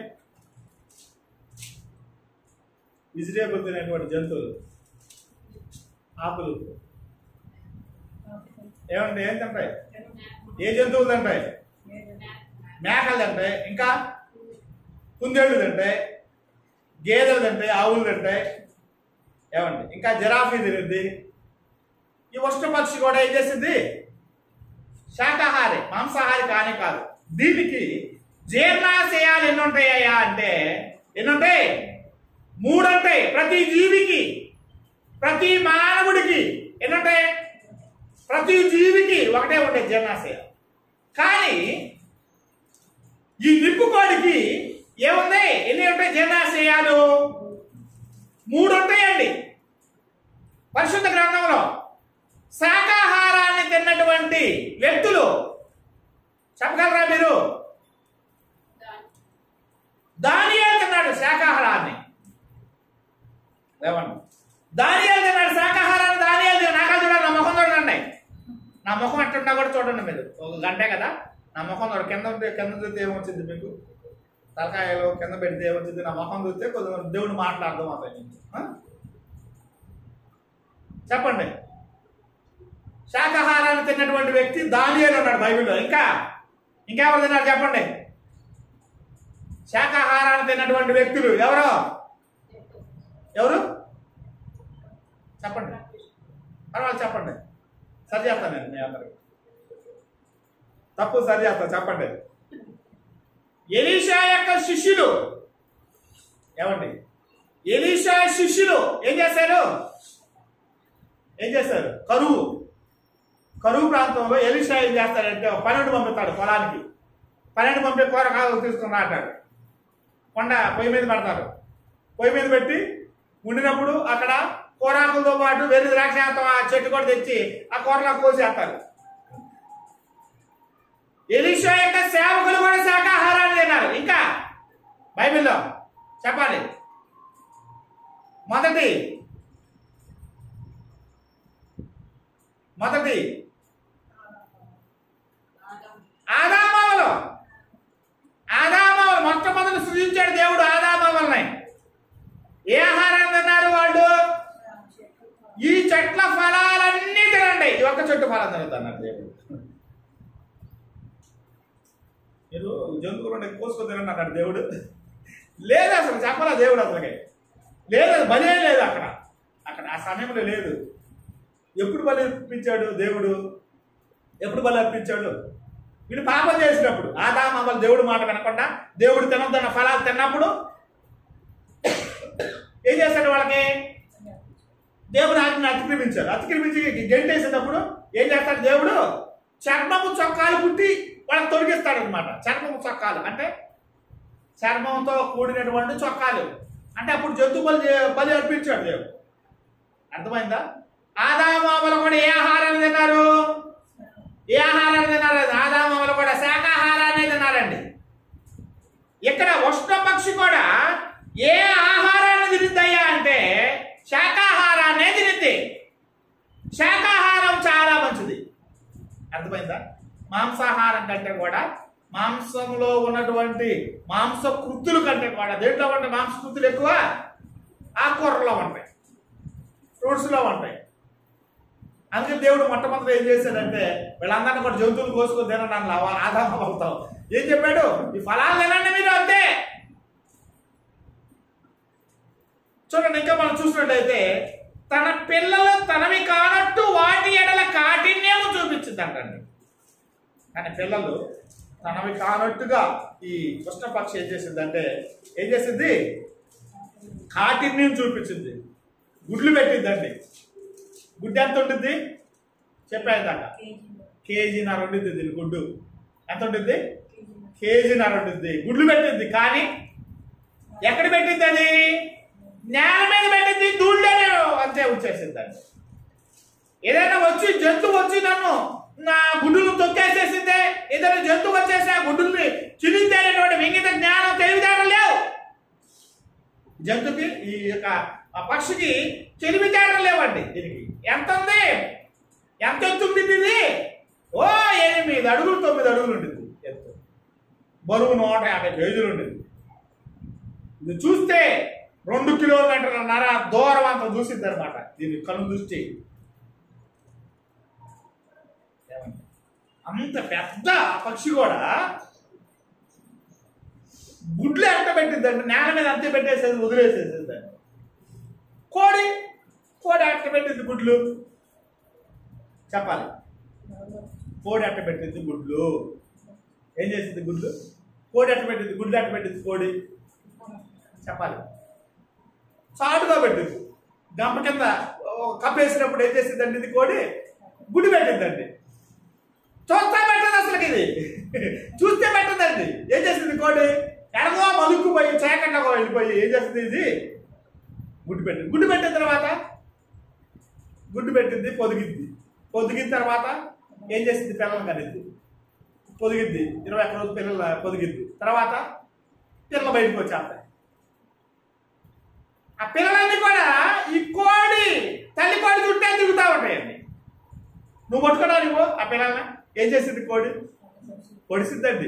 వెజిటేబుల్ తినేటువంటి జంతువులు ఆకులు ఏమండి? ఏం తింటాయి? ఏ జంతువులు తింటాయి? మేకలు తింటాయి, ఇంకా కుందేళ్ళు తింటాయి, గేదెలు తింటాయి, ఆవులు తింటాయి. ఏమండి? ఇంకా జిరాఫీ తినింది. ఈ ఉష్ట పక్షి కూడా ఏం చేసింది? శాకాహారి, మాంసాహారి కానీ కాదు. దీనికి జీర్ణాశయాలు ఎన్ని ఉంటాయ్యా అంటే, ఎన్ని ఉంటాయి? 3 ఉంటాయి. ప్రతి జీవికి, ప్రతి మానవుడికి ఎన్ని ఉంటాయి? ప్రతి జీవికి ఒకటే ఉంటాయి జీర్ణాశయాలు. కానీ ఈ నిప్పుకోడికి ఏముంది? ఎన్ని ఉంటాయి జీర్ణాశయాలు? 3 ఉంటాయండి. పరిశుద్ధ గ్రంథంలో శాకాహారాన్ని తిన్నటువంటి వ్యక్తులు చెప్పగలరా మీరు? దానియేలు తిన్నాడు శాకాహారాన్ని. ఏమండి? దానియేలు తిన్నాడు శాకాహారాన్ని. దానియేలు నాకా చూడండి, నా ముఖం చూడండి. నా ముఖం ఎట్టున్నా కూడా చూడండి మీరు. ఒక గంటే కదా, నా ముఖం చూడండి. కింద చూస్తే ఏమొచ్చింది మీకు? తలకాయలు కింద పెడితే ఏమొచ్చింది? నా ముఖం చూస్తే కొద్దిగా దేవుడు మాటలు అర్థం అవుతాయి. చెప్పండి. శాకాహారాన్ని తిన్నటువంటి వ్యక్తి దానియేలు ఉన్నాడు బైబిల్లో. ఇంకెవరు తిన్నారు చెప్పండి? శాకాహారాన్ని తిన్నటువంటి వ్యక్తులు ఎవరు చెప్పండి. పర్వాలేదు చెప్పండి, సరి చేస్తాను నేను. మీ అందరికి తప్పు సరి చేస్తాను. చెప్పండి. ఎలీషా యొక్క శిష్యులు. ఏమండి? ఎలీషా శిష్యులు ఏం చేశారు? కరువు ప్రాంతంలో ఎలీషా ఏం చేస్తాడంటే 12 పంపిస్తాడు పొలానికి. 12 పంపి కూరగాయలు తీసుకుని రాటాడు. కొండ పొయ్యి మీద పెడతారు. పొయ్యి మీద పెట్టి ఉండినప్పుడు అక్కడ కూరాకులతో పాటు వెర్రి ద్రాక్ష చెట్టు కూడా తెచ్చి ఆ కూరలో కోసేస్తారు. ఎలీషా యొక్క సేవకులు కూడా శాకాహారాన్ని తిన్నారు. ఇంకా బైబిల్లో చెప్పాలి. మొదటి ఆదామవలు మొట్టమొదటి సృజించాడు దేవుడు ఆదామవల్ని. ఏ ఆహారాన్ని తిన్నారు వాళ్ళు? ఈ చెట్ల ఫలాలన్నీ తినండి, ఈ ఒక్క చెట్టు ఫలం తినద్దన్నాడు దేవుడు. మీరు జంతువులు కోసుకొని తినండి అన్నాడు దేవుడు. లేదు, అసలు చెప్పాలా దేవుడు, అసలుకి లేదు, బలి లేదు అక్కడ ఆ సమయంలో లేదు. ఎప్పుడు బలి అర్పించాడు దేవుడు? ఎప్పుడు బలి అర్పించాడు? వీళ్ళు పాపం చేసినప్పుడు. ఆదాము అవ్వలు దేవుడు మాట వినకుండా దేవుడు తినొద్దన్న ఫలాలు తిన్నప్పుడు ఏం చేశాడు? వాళ్ళకి దేవుడు ఆజ్ఞను అతిక్రమించి గెంటేసేటప్పుడు ఏం చేస్తాడు దేవుడు? చర్మము చొక్కాలు పుట్టి వాళ్ళకి తొలగిస్తాడు అనమాట. చర్మము చొక్కాలు అంటే చర్మంతో కూడినటువంటి చొక్కాలు అంటే అప్పుడు జంతు బలి అర్పించాడు దేవుడు. అర్థమైందా? ఆదాము అవ్వలు కూడా ఏ ఆహారాన్ని తిన్నారు? ఆదాము అవ్వలు కూడా శాకాహారాన్ని తిన్నారండి. ఇక్కడ ఉష్ణ పక్షి కూడా ఏ ఆహారాన్ని తినిద్దయ్యా అంటే శాకాహారాన్నే తినిద్ది. శాకాహారం చాలా మంచిది. అర్థమైందా? మాంసాహారం కంటే కూడా మాంసంలో ఉన్నటువంటి మాంసకృతుల కంటే కూడా దేంట్లో ఉంటాయి మాంసకృతులు ఎక్కువ? ఆకుకూరలో ఉంటాయి, ఫ్రూట్స్లో ఉంటాయి. అందుకే దేవుడు మొట్టమొదటి ఏం చేశాడంటే వీళ్ళందరినీ కూడా జంతువులు కోసుకొని తినడానికి ఆదాము అవుతాం. ఏం చెప్పాడు? ఈ ఫలాలు తినండి మీరు, అంతే. చూడండి, ఇంకా మనం చూసినట్టయితే తన పిల్లలు తనవి కానట్టు వాటి ఎడల కాఠిన్యము చూపించిందంటండి. కానీ పిల్లలు తనవి కానట్టుగా ఈ కృష్ణపక్షి ఏం చేసిందంటే కాఠిన్యం చూపించింది. గుడ్లు పెట్టిందండి. గుడ్డు ఎంత ఉంటుంది చెప్పాను దాకా? కేజీన్నర ఉండిద్ది. దీని గుడ్డు ఎంత ఉంటుంది? కేజీన్నర ఉంటుంది. గుడ్లు పెట్టింది. కానీ ఎక్కడ పెట్టింది? అది నేల మీద పెట్టింది. దూళ్ళనే అంతే వచ్చేసిందండి. ఏదైనా జంతువు వచ్చి నన్ను నా గుడ్డును తొక్కేసేసిందే, ఏదైనా జంతువు వచ్చేసి ఆ గుడ్డుల్ని చిరిందే అనేటువంటి వింగిత జ్ఞానం తెలివితేటలు లేవు జంతువుకి. ఈ యొక్క పక్షికి తెలివితేటలు లేవండి. దీనికి ఎంత ఉంది? ఎంత ఎత్తు ఉంటుంది ఇది? 8 అడుగులు 9 అడుగులు ఉంటుంది ఎత్తు. బరువు 150 కేజీలు ఉంటుంది. ఇది చూస్తే 2 కిలోమీటర్ల దూరం అంత చూసిద్ది అనమాట. దీని కను దృష్టి అంత పెద్ద పక్షి కూడా గుడ్లు ఎంత పెట్టిద్దండి? నేల మీద అంతే పెట్టేసేది, వదిలేసేసేది. కోడి అట్ట పెట్టింది గుడ్లు. చెప్పాలి. కోడి అట్ట పెట్టింది గుడ్లు. ఏం చేసింది? గుడ్లు. కోడి అట్ట పెట్టింది, గుడ్లు అట్ట పెట్టింది కోడి. చెప్పాలి. చాటుగా పెట్టింది. గంప కింద కప్పేసినప్పుడు ఏం చేసిందండి? ఇది కోడి గుడ్డు పెట్టిందండి. చూస్తే పెట్టదు అసలుకి. ఇది చూస్తే పెట్టదండి. ఏం చేసింది కోడి? ఎడగో మలుక్కుపోయి చేకంగా వెళ్ళిపోయి ఏం చేస్తుంది? ఇది గుడ్డు పెట్టింది. గుడ్డు పెట్టిన తర్వాత పొదిగిన తర్వాత ఏం చేసింది? పిల్లలు కనిద్ది. పొదిగిద్ది. 21 రోజు పిల్లలు పొదిగిద్ది. తర్వాత పిల్లలు బయటకు వచ్చేస్తాయి. ఆ పిల్లలన్నీ కూడా ఈ కోడి తల్లి కోడి చుట్టే తిరుగుతూ ఉంటాయండి. నువ్వు పట్టుకోవడానికి ఆ పిల్లల్ని ఏం చేసింది? కోడి పొడిసిద్దండి.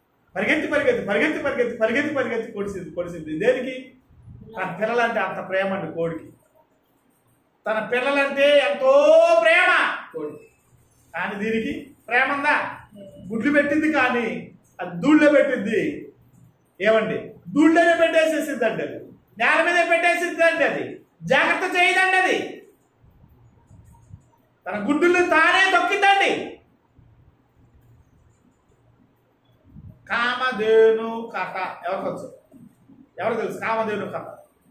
పరిగెత్తి పొడిసింది. దేనికి? తన పిల్లలంటే అంత ప్రేమ అండి కోడికి. తన పిల్లలంటే ఎంతో ప్రేమ కోడికి. కానీ దీనికి ప్రేమ ఉందా? గుడ్లు పెట్టింది కానీ అది దూళ్ళో పెట్టింది. ఏమండి? దూళ్ళనే పెట్టేసేసిందండి. అది నేల మీద పెట్టేసిందండి. అది జాగ్రత్త చేయదండి. అది తన గుడ్డులు తానే తొక్కిందండి. కామధేను కథ ఎవరు తెలుసు? కామధేను కథ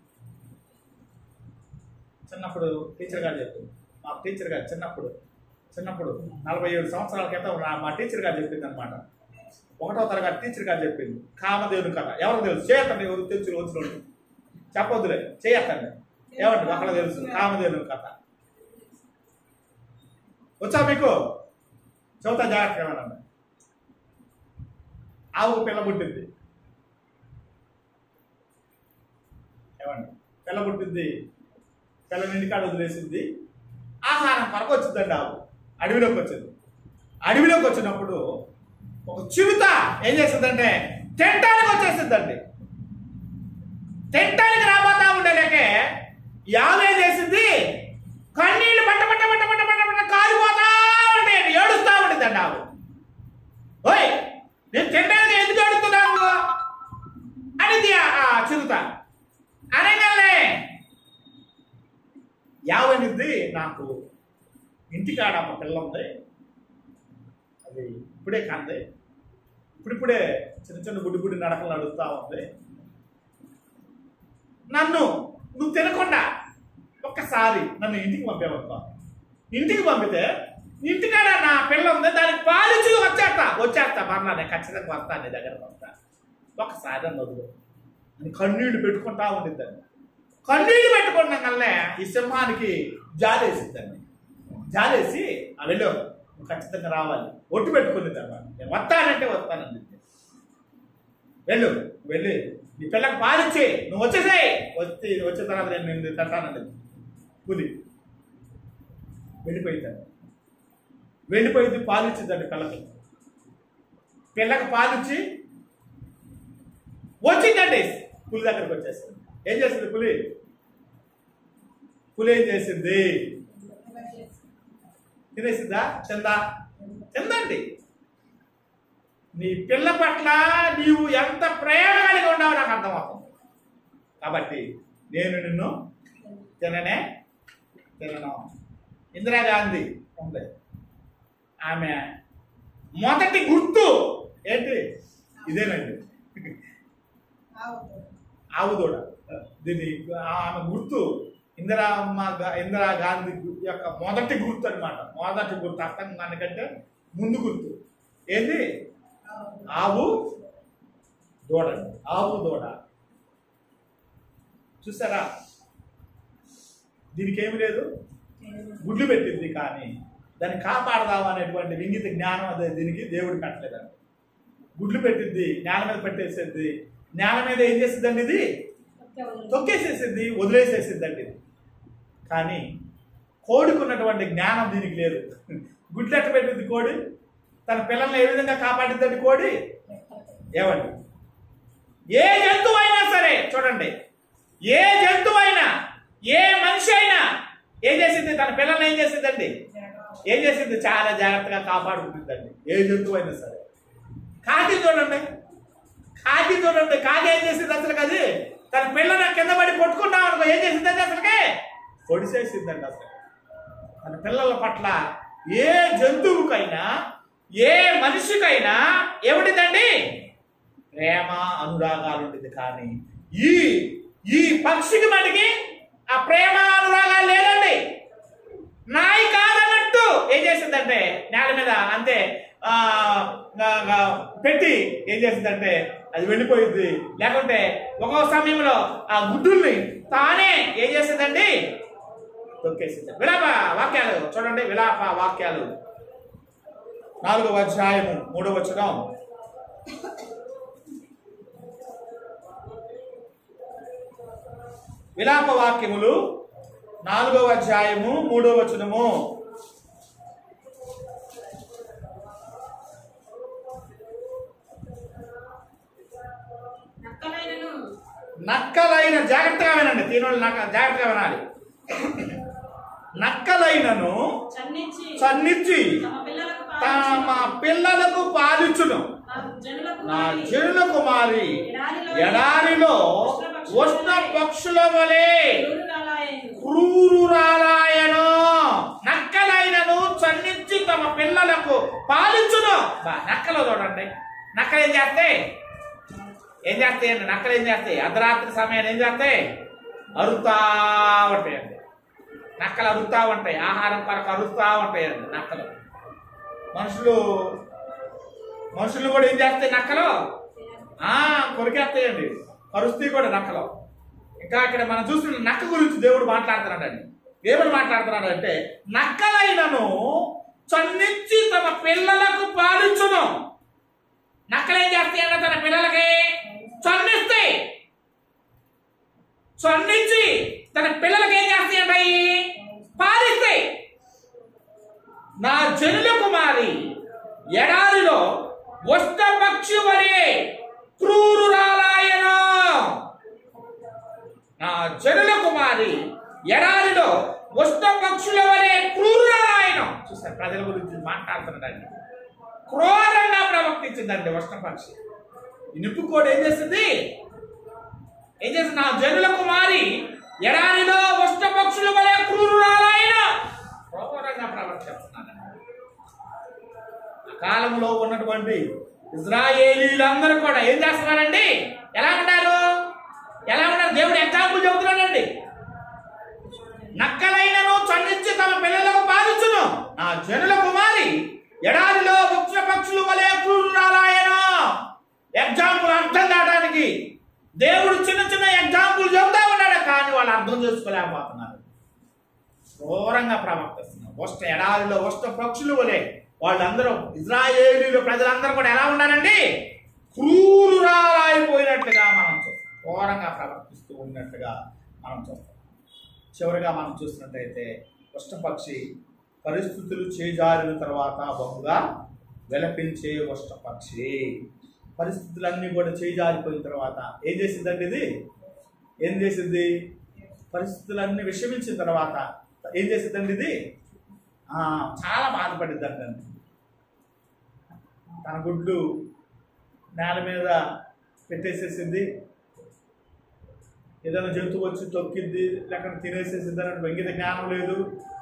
చిన్నప్పుడు టీచర్ గారు చెప్పింది. మా టీచర్ గారు చిన్నప్పుడు 47 సంవత్సరాల క్రితం మా టీచర్ గారు చెప్పింది అనమాట. 1వ తరగతి టీచర్ గారు చెప్పింది కామధేను కథ. ఎవరు తెలుసు? చేయకండి. ఎవరు తెలుసు? వచ్చిన చెప్పొద్దులే, చేయకండి. ఏమంటారు? అక్కడ తెలుసు కామధేను కథ. వచ్చా మీకు? చెబుతా జాగ్రత్తగా ఏమన్నా. ఆవుకు పిల్ల పుట్టింది. ఏమండి పిల్ల పుట్టింది, పిల్ల ఇంటికాడ వదిలేసింది, ఆహారం కొరకు వచ్చిందండి. ఆవు అడవిలోకి వచ్చింది. అడవిలోకి వచ్చినప్పుడు ఒక చిరుత ఏం చేస్తుందంటే తింటానికి వచ్చేసిందండి. తింటానికి రాబోతా ఉండేలేకే ఆవు ఏం చేసింది, కన్నీళ్ళు పట్ట పట్ట పట్ట పట్ట పట్ట పట్ట కాలిపోతా ఉంటాయి, ఏడుస్తా ఉంటుందండి ఆవు. ఓయ్ నేను తినడానికి ఎందుకు ఏడుస్తున్నాను అనేది ఆ చిరుత అనగానే యావనిద్ది, నాకు ఇంటికాడ ఒక పిల్ల ఉంది, అది ఇప్పుడే కంది, ఇప్పుడిప్పుడే చిన్న చిన్న గుడ్డి గుడ్డి నడకలు నడుస్తూ ఉంది, నన్ను నువ్వు తినకుండా ఒక్కసారి నన్ను ఇంటికి పంపేవనుకో, ఇంటికి పంపితే ఇంటికాడ నా పిల్ల ఉంది, దానికి పాలించి వచ్చేస్తా మరలా నేను ఖచ్చితంగా వస్తాను, నీ దగ్గరకు వస్తా, ఒక్కసారి నన్ను వదులు అని కన్నీళ్లు పెట్టుకుంటా ఉండిద్దండి. కన్నీళ్లు పెట్టుకున్న కల్లా ఈ సింహానికి జాలేసిద్దండి. జాలేసి ఆ వెళ్ళి నువ్వు ఖచ్చితంగా రావాలి, ఒట్టు పెట్టుకునేది అన్నమాట, నేను వస్తానంటే వస్తానండి, వెళ్ళు వెళ్ళి నీ పిల్లకి పాలిచ్చి నువ్వు వచ్చేసాయి, వచ్చిన తర్వాత నేను నిన్ను తట్టానండి. పులి వెళ్ళిపోయింది, పాలిచ్చిందండి పిల్లకి పాలిచ్చి వచ్చిందండి. పులి దగ్గరికి వచ్చేసింది. ఏం చేసింది పులి ఏం చేసింది, తినేసిందా? తిందండి. నీ పిల్ల పట్ల నీవు ఎంత ప్రేమ కలిగి ఉన్నావో నాకు అర్థమవుతుంది. కాబట్టి నేను నిన్ను తినను. ఇందిరాగాంధీ ఉంది, ఆమె మొదటి గుర్తు ఏంటి? ఇదేనండి, ఆవుదూడ. దీన్ని ఆమె గుర్తు ఇందిరాగాంధీ యొక్క మొదటి గుర్తు అనమాట. మొదటి గుర్తు అర్థం దానికంటే ముందు గుర్తు ఏంది? ఆవు దూడ. చూసారా? దీనికి ఏమి లేదు, గుడ్లు పెట్టింది, కానీ దాన్ని కాపాడదాం అనేటువంటి వింగిత జ్ఞానం అదే దీనికి దేవుడు పెట్టలేదండి. గుడ్లు పెట్టింది, నేల మీద పెట్టేసేది, నేల మీద ఏం చేసిందండి, ఇది తొక్కేసేసింది, వదిలేసేసిందండి. కానీ కోడికి ఉన్నటువంటి జ్ఞానం దీనికి లేదు. గుడ్లు ఎట్ట పెట్టింది కోడి? తన పిల్లల్ని ఏ విధంగా కాపాడిద్దండి కోడి? ఏమండి, ఏ జంతువు అయినా సరే చూడండి, ఏ జంతువు అయినా, ఏ మనిషి అయినా ఏం చేసింది? తన పిల్లల్ని ఏం చేసిందండి? ఏం చేసింది? చాలా జాగ్రత్తగా కాపాడుకుంటుందండి, ఏ జంతువు అయినా సరే. కాకి చూడండి, కాకి ఏం చేసింది అసలు? అది తన పిల్లల కింద పడి కొట్టుకున్నాం అనుకో, ఏం చేసిందండి? అసలుకే పొడిసేసిందండి. అసలు తన పిల్లల పట్ల ఏ జంతువుకైనా, ఏ మనిషికైనా ఏమిటిదండి? ప్రేమ, అనురాగాలు ఉండేది. కానీ ఈ పక్షికి మటుకి ఆ ప్రేమ, అనురాగాలు లేదండి. నాయి కాదన్నట్టు ఏం చేసిందంటే నేల మీద అంతే పెట్టి ఏం చేసిందంటే అది వెళ్ళిపోయింది. లేకుంటే ఒక్కో సమయంలో ఆ గుడ్డుల్ని తానే ఏం చేసిందండి? తొక్కేసింది. విలాప వాక్యాలు చూడండి, విలాప వాక్యాలు 4వ అధ్యాయము 3వ వచనం. విలాప వాక్యములు 4వ అధ్యాయము 3వ వచనము. నక్కలైన, జాగ్రత్తగా వినండి, దీనివల్ల జాగ్రత్తగా వినాలి. నక్కలైనను చన్నిచ్చి తమ పిల్లలకు పాలిచ్చును, నా జనులకు మారి ఎడారిలో ఉష్ణ పక్షుల వలె క్రూరురాలాయను. నక్కలైనను చన్నిచ్చి తమ పిల్లలకు పాలిచ్చును. నక్కలు చూడండి, నక్కలు ఏం చేస్తాయండి? నక్కలు ఏం చేస్తాయి? అర్ధరాత్రి సమయాన్ని ఏం చేస్తాయి? అరుతా ఉంటాయండి. నక్కలు అరుతా ఉంటాయి, ఆహారం కొరకు అరుతా ఉంటాయండి నక్కలు. మనుషులు కూడా ఏం చేస్తాయి? నక్కలు కొరికేస్తాయండి, కరుస్తాయి కూడా నక్కలు. ఇంకా ఇక్కడ మనం చూస్తున్న నక్క గురించి దేవుడు మాట్లాడుతున్నాడండి. ఏమని మాట్లాడుతున్నాడు అంటే, నక్కలైనను చన్నిచ్చి తమ పిల్లలకు పాలించును. నక్కలు ఏం చేస్తాయన్న తన పిల్లలకి చన్నిస్తాయి. చొన్నించి తన పిల్లలకి ఏం చేస్తాయంటాయి? పాలిస్తాయి. నా జనుల కుమారి ఎడారిలో ఉష్ణపక్షి వలె క్రూరురాలాయను. నా జనుల కుమారి ఎడారిలో ఉష్ణపక్షుల వలె క్రూరురాలాయను. చూసారు, ప్రజల గురించి మాట్లాడుతున్నాడండి. క్రూరంగా ప్రవర్తించిందండి ఉష్ణపక్షి. ఈ నిప్పుకోడి ఏం చేస్తుంది? నా జనుల కుమారి ఎడారిలో ఉష్ణపక్షుల వలె క్రూరురాలాయను. క్రూరంగా ప్రవర్తిస్తున్నాడండి. ఆ కాలంలో ఉన్నటువంటి ఇజ్రాయేలీలందరూ కూడా ఏం చేస్తున్నారండి? ఎలా ఉన్నారు? దేవుడు ఎగ్జాంపుల్ చెబుతున్నాడండి. నక్కలైనను చండించి తమ పిల్లలకు పాలించును. నా జనుల కుమారి ఎడారిలో వృక్షపక్షుల వలె క్రూరురాలాయను. ఎగ్జాంపుల్ అర్థం కావడానికి దేవుడు చిన్న చిన్న ఎగ్జాంపుల్ చెబుతా ఉన్నాడు, కానీ వాళ్ళు అర్థం చేసుకోలేకపోతున్నారు. ఘోరంగా ప్రవర్తిస్తున్నారు. ఎడారిలో పక్షులు వలె వాళ్ళందరూ ఇజ్రాయేలీలు ప్రజలందరూ కూడా ఎలా ఉన్నారండి? క్రూరురాలైపోయినట్టుగా మనం చూస్తాం. ఘోరంగా ప్రవర్తిస్తూ ఉన్నట్టుగా మనం చూస్తాం. చివరిగా మనం చూసినట్టయితే ఉష్ణపక్షి పరిస్థితులు చేజారిన తర్వాత బహుగా విలపించే ఉష్ణపక్షి. పరిస్థితులన్నీ కూడా చేజారిపోయిన తర్వాత ఏం చేసిందండి? ఏం చేసింది? పరిస్థితులన్నీ విషమించిన తర్వాత ఏం చేసిందండి? చాలా బాధపడిద్దండి. తన గుడ్లు నేల మీద పెట్టేసేసింది. ఏదైనా జంతువు వచ్చి తొక్కిద్ది, లేకపోతే తినేసేసింది అన్నట్టు వెంగిత జ్ఞానం లేదు.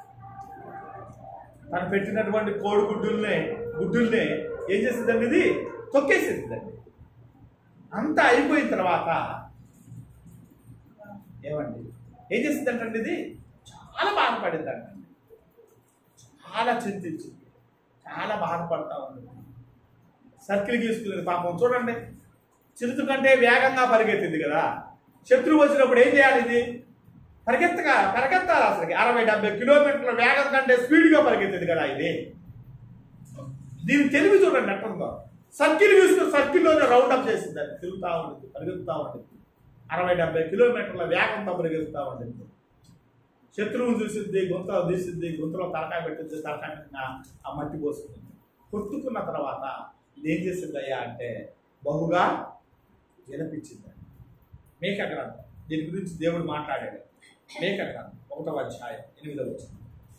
తను పెట్టినటువంటి కోడిగుడ్డుల్నే ఏం చేసిందండి? తొక్కేసేసిందండి. అంతా అయిపోయిన తర్వాత ఏమండి ఏం చేసిందంటండి? చాలా బాధపడిందండి. చాలా చింతించింది, చాలా బాధపడతా ఉంది. సర్కిల్ గీసుకునేది పాపం. చూడండి, చిరుత కంటే వేగంగా పరిగెత్తింది కదా. శత్రువు వచ్చినప్పుడు ఏం చేయాలి? పరిగెత్తాలి. అసలు 60-70 కిలోమీటర్ల వేగం కంటే స్పీడ్గా పరిగెత్తింది కదా ఇది. దీని తెలివి చూడండి ఎట్టుందో. సర్కిల్ గీసుకుని సర్కిల్లోనే రౌండప్ చేసింది. అది తిరుగుతూ ఉంటుంది, పరిగెత్తుతూ ఉంటుంది. 60-70 కిలోమీటర్ల వేగంతో పరిగెత్తుతూ ఉంటుంది. శత్రువును చూసిద్ది, గుంత తీసిద్ది, గుంతలో తలకాయ పెట్టింది, తలకాయ ఆ మట్టి పోసుకుంది. కొట్టుకున్న తర్వాత ఇదేం చేసిందయ్యా అంటే బహుగా విలపించింది. మేక గ్రంథం దీని గురించి దేవుడు మాట్లాడాడు. మేక గ్రంథం 1వ అధ్యాయం 8వ వచనం.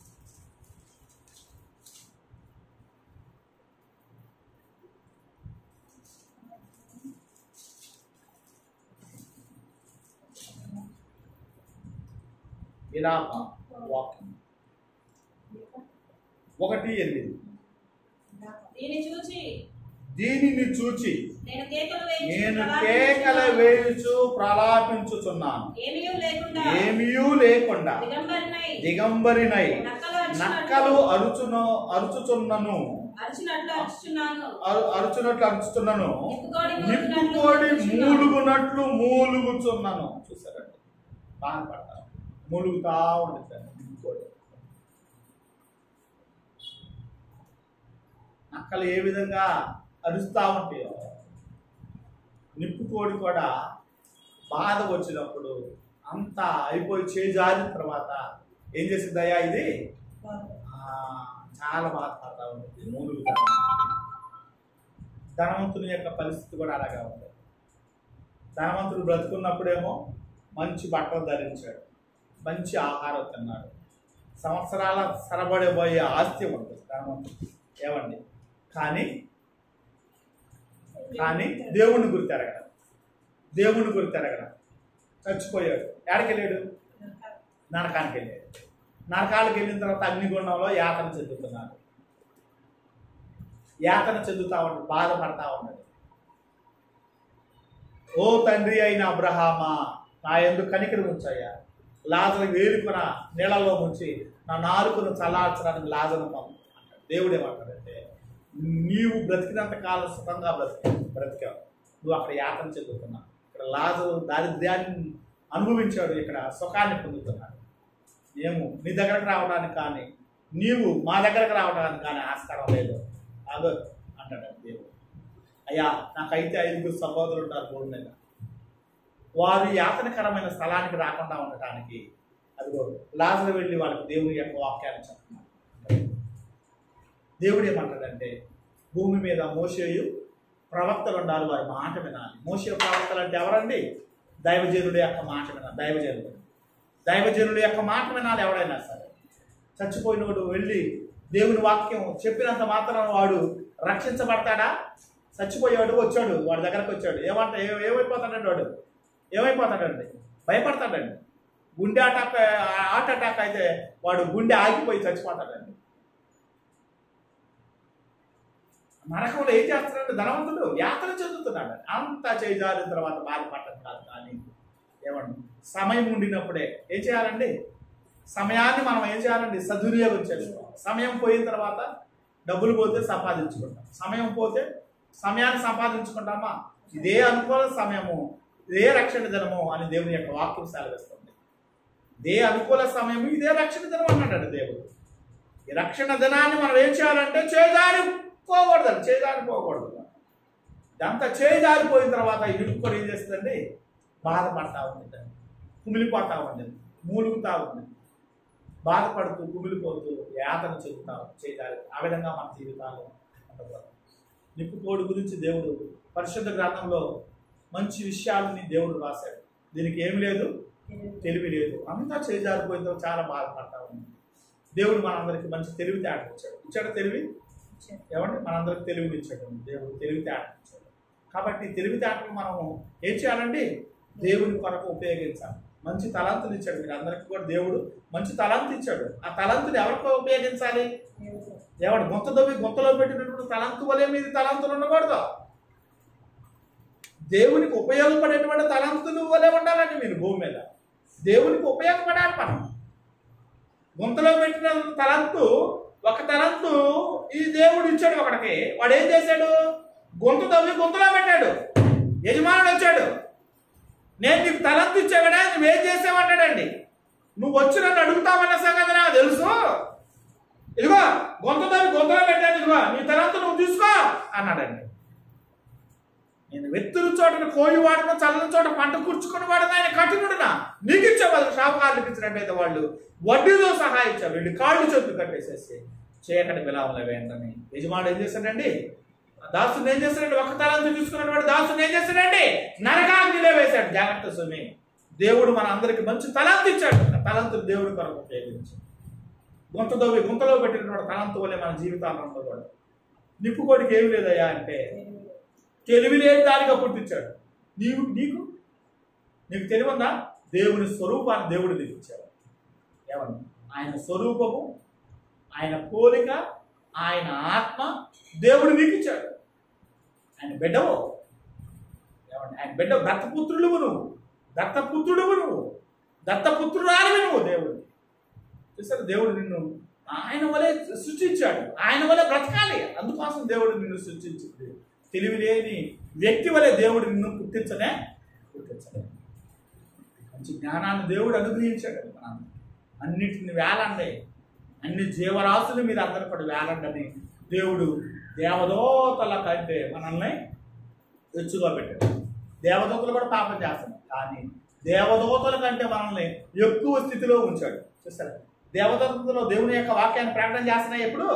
విలాప వాక్యం 1:8. దీనిని చూచి నేను కేకలు వేయుచు ప్రలాపించుచున్నాను. ఏమీయూ లేకుండా దిగంబరినై నక్కలు అరుచుచున్నను. నిప్పుకోడి మూలుగుచున్నాను. చూసారండి, బాధపడతాను. మూలుగుతా ఉంటుంది నిప్పుకోడి. నక్కలు ఏ విధంగా అరుస్తూ ఉంటాయో, నిప్పుకోడి కూడా బాధ వచ్చినప్పుడు అంతా అయిపోయి చేజారిన తర్వాత ఏం చేసిందయ్యా? ఇది చాలా బాధపడతా ఉంటుంది, మూలుగుతా. ధనవంతుని యొక్క పరిస్థితి కూడా అలాగే ఉంది. ధనవంతుడు బ్రతుకున్నప్పుడేమో మంచి బట్టలు ధరించాడు, మంచి ఆహారం తిన్నాడు, సంవత్సరాల సరబడిపోయే ఆస్తి ఉంటుంది ధనవంతుడు. ఏమండి? కానీ దేవుణ్ణి గురి తిరగడం చచ్చిపోయాడు. ఎక్కడికి వెళ్ళాడు? నరకానికి వెళ్ళాడు. నరకాలకు వెళ్ళిన తర్వాత అగ్నిగుండంలో యాతన చెందుతున్నాడు. యాతన చెందుతా ఉన్నాడు, బాధపడతా ఉన్నాడు. ఓ తండ్రి అయిన అబ్రహామా, నా యందు కనికరం ఉంచయ్యా, లాజరు వేలుకొన నీళ్ళలో ముంచి నా నాలుకను చల్లార్చడానికి లాజరును పంపు అంటాడు. దేవుడు ఏమంటాడంటే, నీవు బ్రతికినంత కాలం సుఖంగా బ్రతికావు, నువ్వు అక్కడ యాతన చెందుతున్నావు. ఇక్కడ లాజరు దారిద్ర్యాన్ని అనుభవించాడు, ఇక్కడ సుఖాన్ని పొందుతున్నాడు. ఏమో నీ దగ్గరకు రావడానికి కానీ, నీవు మా దగ్గరకు రావడానికి కానీ ఆస్కారం లేదు అదో అంటాడు దేవుడు. అయ్యా, నాకైతే 5 సహోదరులు ఉంటారు భూమి మీద. వారు యాతనకరమైన స్థలానికి రాకుండా ఉండటానికి అదిగో లాజరు వెళ్ళి వాళ్ళకి దేవుని యొక్క వాక్యాన్ని చెప్తున్నారు. దేవుడు ఏమంటాడంటే భూమి మీద మోషేయు ప్రవక్తలు ఉండాలి, వారి మాట వినాలి. మోషే ప్రవక్తలు అంటే ఎవరండి? దైవజనుడి యొక్క మాట వినాలి. దైవజనుడి యొక్క మాట వినాలి. ఎవడైనా సరే చచ్చిపోయినోడు వెళ్ళి దేవుని వాక్యం చెప్పినంత మాత్రం వాడు రక్షించబడతాడా? చచ్చిపోయాడు, వచ్చాడు, వాడి దగ్గరకు వచ్చాడు, ఏమైపోతాడండి? ఏమైపోతాడండి? భయపడతాడండి. గుండె హార్ట్ అటాక్ అయితే వాడు గుండె ఆగిపోయి చచ్చిపోతాడండి. నరకంలో ఏం చేస్తున్నాడు? ధనవంతుడు యాత్ర చెందుతున్నాడు. అంతా చేజారిన తర్వాత బాధపడటం కాదు, కానీ ఏమండి సమయం ఉండినప్పుడే ఏం చేయాలండి? సమయాన్ని మనం ఏం చేయాలండి? సద్వినియోగం చేసుకోవాలి. సమయం పోయిన తర్వాత డబ్బులు పోతే సంపాదించుకుంటాం, సమయం పోతే సమయాన్ని సంపాదించుకుంటామా? ఇదే అనుకూల సమయము, ఇదే రక్షణ దినము అని దేవుని యొక్క వాక్యం సెలవిస్తుంది. ఇదే అనుకూల సమయము, ఇదే రక్షణ దినం అన్నాడు దేవుడు. ఈ రక్షణ దినాన్ని మనం ఏం చేయాలంటే చేజారిపోకూడదు. ఇదంతా చేజారిపోయిన తర్వాత ఇరుక్కొని ఏం చేస్తుందండి? బాధపడతా ఉంటుందండి, కుమిలిపోతా ఉంటుంది, మూలుగుతూ ఉంటుంది, బాధపడుతూ కుమిలిపోతూ యాతన చెందుతాం చేయాలి. ఆ విధంగా మన జీవితాలు ఉండకూడదు. నిప్పుకోడు గురించి దేవుడు పరిశుద్ధ గ్రంథంలో మంచి విషయాలని దేవుడు రాశాడు. దీనికి ఏమి లేదు, తెలివి లేదు, అంతా చేజారిపోయిందో చాలా బాధపడతా ఉంది. దేవుడు మనందరికి మంచి తెలివితేట ఇచ్చాడు. తెలివి ఏమంటే మనందరికి తెలివిని ఇచ్చాడు దేవుడు, తెలివితేట ఇచ్చాడు. కాబట్టి తెలివితేటలు మనము ఏం చేయాలండి? దేవుని కొరకు ఉపయోగించాలి. మంచి తలంతులు ఇచ్చాడు. మీరు అందరికీ కూడా దేవుడు మంచి తలంతు ఇచ్చాడు. ఆ తలంతుని ఎవరికో ఉపయోగించాలి? ఎవడు గుంతలో పెట్టినటువంటి తలంతు వలె మీది తలంతులు ఉండకూడదు. దేవునికి ఉపయోగపడేటువంటి తలంతులు వలె ఉండాలండి మీరు భూమి మీద. దేవునికి ఉపయోగపడాలి. మనం గుంతలో పెట్టిన తలంతు, ఒక తలంతు ఈ దేవుడు ఇచ్చాడు ఒకడికి. వాడు ఏం చేశాడు? గుంతలో పెట్టాడు. యజమానుడు వచ్చాడు, నేను నీకు తలంతు ఇచ్చావడా, నువ్వేం చేసావంటాడండి. నువ్వు వచ్చి నన్ను అడుగుతావన్న సంగతి నాకు తెలుసు. ఇదిగో గుంతలో పెట్టాడు, ఇదిగో నీ తలంతు నువ్వు తీసుకో అన్నాడండి. నేను వెత్తురు చోటను కోయి వాడను, చల్లని చోట పంట కూర్చుకుని వాడను, ఆయన కఠినుడునా నీకు ఇచ్చే వాళ్ళు షాపుకారులకు ఇచ్చినట్టయితే వాళ్ళు వడ్డీతో సహా ఇచ్చారు. వీళ్ళు కాళ్ళు చేతులు కట్టేసేసి చేయకటి బిలాముల వెంటనే యజమానుడు ఏం చేశాడండి? దాసుని ఏం చేస్తాడండి? ఒక తలంతు తీసుకున్నటువంటి దాసుని ఏం చేస్తాడండి? నరకాగ్నిలో వేశాడు. జాగ్రత్త స్వామి, దేవుడు మన అందరికి మంచి తలంతు ఇచ్చాడు. ఆ తలంతు దేవుడి కొరకు ఉపయోగించాడు. గుంతలో పెట్టినటువంటి తలంతు వల్లే మన జీవితాలు ఉండకూడదు. నిప్పుకోడికి ఏమి లేదయ్యా అంటే తెలివి లేని దానిగా పుట్టించాడు. నీకు తెలివి ఉందా? దేవుని స్వరూపాన్ని దేవుడు నీకు ఇచ్చాడు. ఏమన్నా ఆయన స్వరూపము, ఆయన పోలిక, ఆయన ఆత్మ దేవుడు నీకు ఇచ్చాడు. ఆయన బిడ్డవు. ఏమంటే ఆయన బిడ్డ దత్తపుత్రుడువు నువ్వు, దత్తపుత్రురాలివి నువ్వు. దేవుడు చూసారు, దేవుడు నిన్ను ఆయన వలె సృష్టించాడు. ఆయన వలె బ్రతకాలి. అందుకోసం దేవుడు నిన్ను సృష్టించింది. తెలివి లేని వ్యక్తి వలె దేవుడు నిన్ను పుట్టించలే. మంచి జ్ఞానాన్ని దేవుడు అనుగ్రహించాడు. మనం అన్నిటిని వేలండి, అన్ని జీవరాశులు మీద అందరూ కూడా వేలండని దేవుడు దేవదూతల కంటే మనల్ని హెచ్చుగా పెట్టాడు. దేవదూతలు కూడా పాపం చేస్తున్నాం, కానీ దేవదూతల కంటే మనల్ని ఎక్కువ స్థితిలో ఉంచాడు. చూస్తారా, దేవదూతలు దేవుని యొక్క వాక్యాన్ని ప్రకటన చేస్తున్నాయి. ఎప్పుడు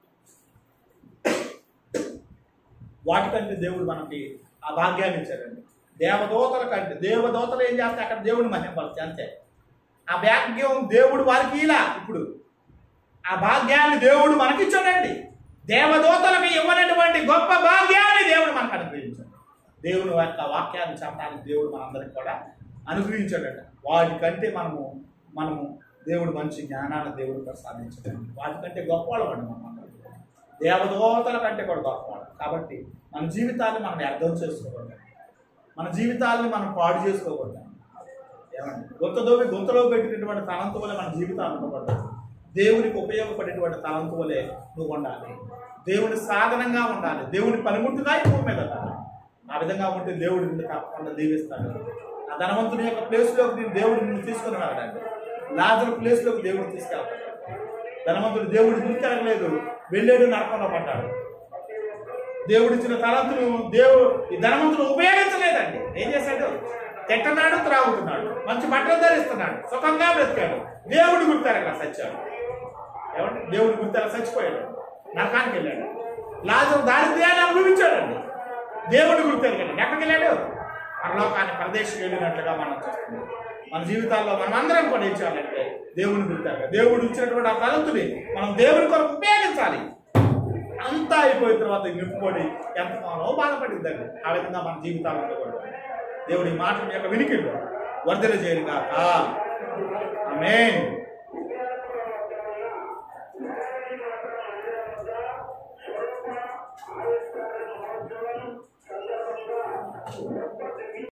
వాటికంటే దేవుడు మనకి ఆ భాగ్యాన్ని ఇచ్చాడండి. దేవదూతల కంటే దేవదూతలు ఏం చేస్తే అక్కడ దేవుని మహిమపరచు అంతే. ఆ భాగ్యం దేవుడు వారికి ఇలా ఇప్పుడు ఆ భాగ్యాన్ని దేవుడు మనకిచ్చాడండి. దేవదూతలకు ఇవ్వనటువంటి గొప్ప భాగ్యాన్ని దేవుడు మనకు అనుగ్రహించాడు. దేవుని యొక్క వాక్యాన్ని చెప్పడానికి దేవుడు మనందరికి కూడా అనుగ్రహించాడట. వాటికంటే మనము దేవుడు మంచి జ్ఞానాన్ని దేవుడు ప్రసాదించాడు. వాటికంటే గొప్పవాళ్ళు అండి మనం దేవదూతల కంటే కూడా గొప్పవాళ్ళు. కాబట్టి మన జీవితాన్ని మనం అర్థం చేసుకోకూడదు, మన జీవితాన్ని మనం పాడు చేసుకోకూడదు. ఏమండి గుంతలో పెట్టినటువంటి తలంతు వలె మన జీవితాలు ఉండకూడదు. దేవునికి ఉపయోగపడేటువంటి తలంతు వలె నువ్వు ఉండాలి. దేవుని సాధనంగా ఉండాలి. దేవుని పనిముట్టుగా భూమి మీద ఉండాలి. ఆ విధంగా ఉంటే దేవుడు నిన్ను తప్పకుండా దీవిస్తాడు. ఆ ధనవంతుని యొక్క ప్లేస్లోకి దేవుడు నిన్ను తీసుకుని వెళ్ళాడు. లాజరు ప్లేస్లోకి దేవుడు తీసుకెళ్తాడు. ధనవంతుడు దేవుడు గుర్తిరగలేదు, వెళ్ళాడు, నరకంలో పడ్డాడు. దేవుడు ఇచ్చిన తలంతును ఈ ధనవంతుడు ఉపయోగించలేదండి. ఏం చేశాడు? తింటున్నాడు, త్రాగుతున్నాడు, మంచి బట్టలు ధరిస్తున్నాడు, సుఖంగా బ్రతికాడు. దేవుడు గుర్తారు సచ్చాడు. ఏమంటే దేవుడు గుర్తారు చచ్చిపోయాడు, నరకానికి వెళ్ళాడు. లాజరు దారిద్ర్యాన్ని అనుభవించాడండి. దేవుడు గుర్తారు కదా ఎక్కడికి వెళ్ళాడు? పరలోకాన్ని ప్రదేశం వెళ్ళినట్లుగా మనం చూస్తున్నాం. మన జీవితాల్లో మనం అందరం కూడా ఏం చేయాలంటే దేవుని గుర్తారు. దేవుడు ఇచ్చినటువంటి ఆ తలంతుని మనం దేవుని కొరకు ఉపయోగించాలి. అంతా అయిపోయిన తర్వాత నింపుకొని ఎంతగానో బాధపడిందండి. ఆ విధంగా మన జీవితాల్లో కూడా దేవుడి మాటల యొక్క వినికిడిలో వర్ధన చేయను గాక. ఆమేన్.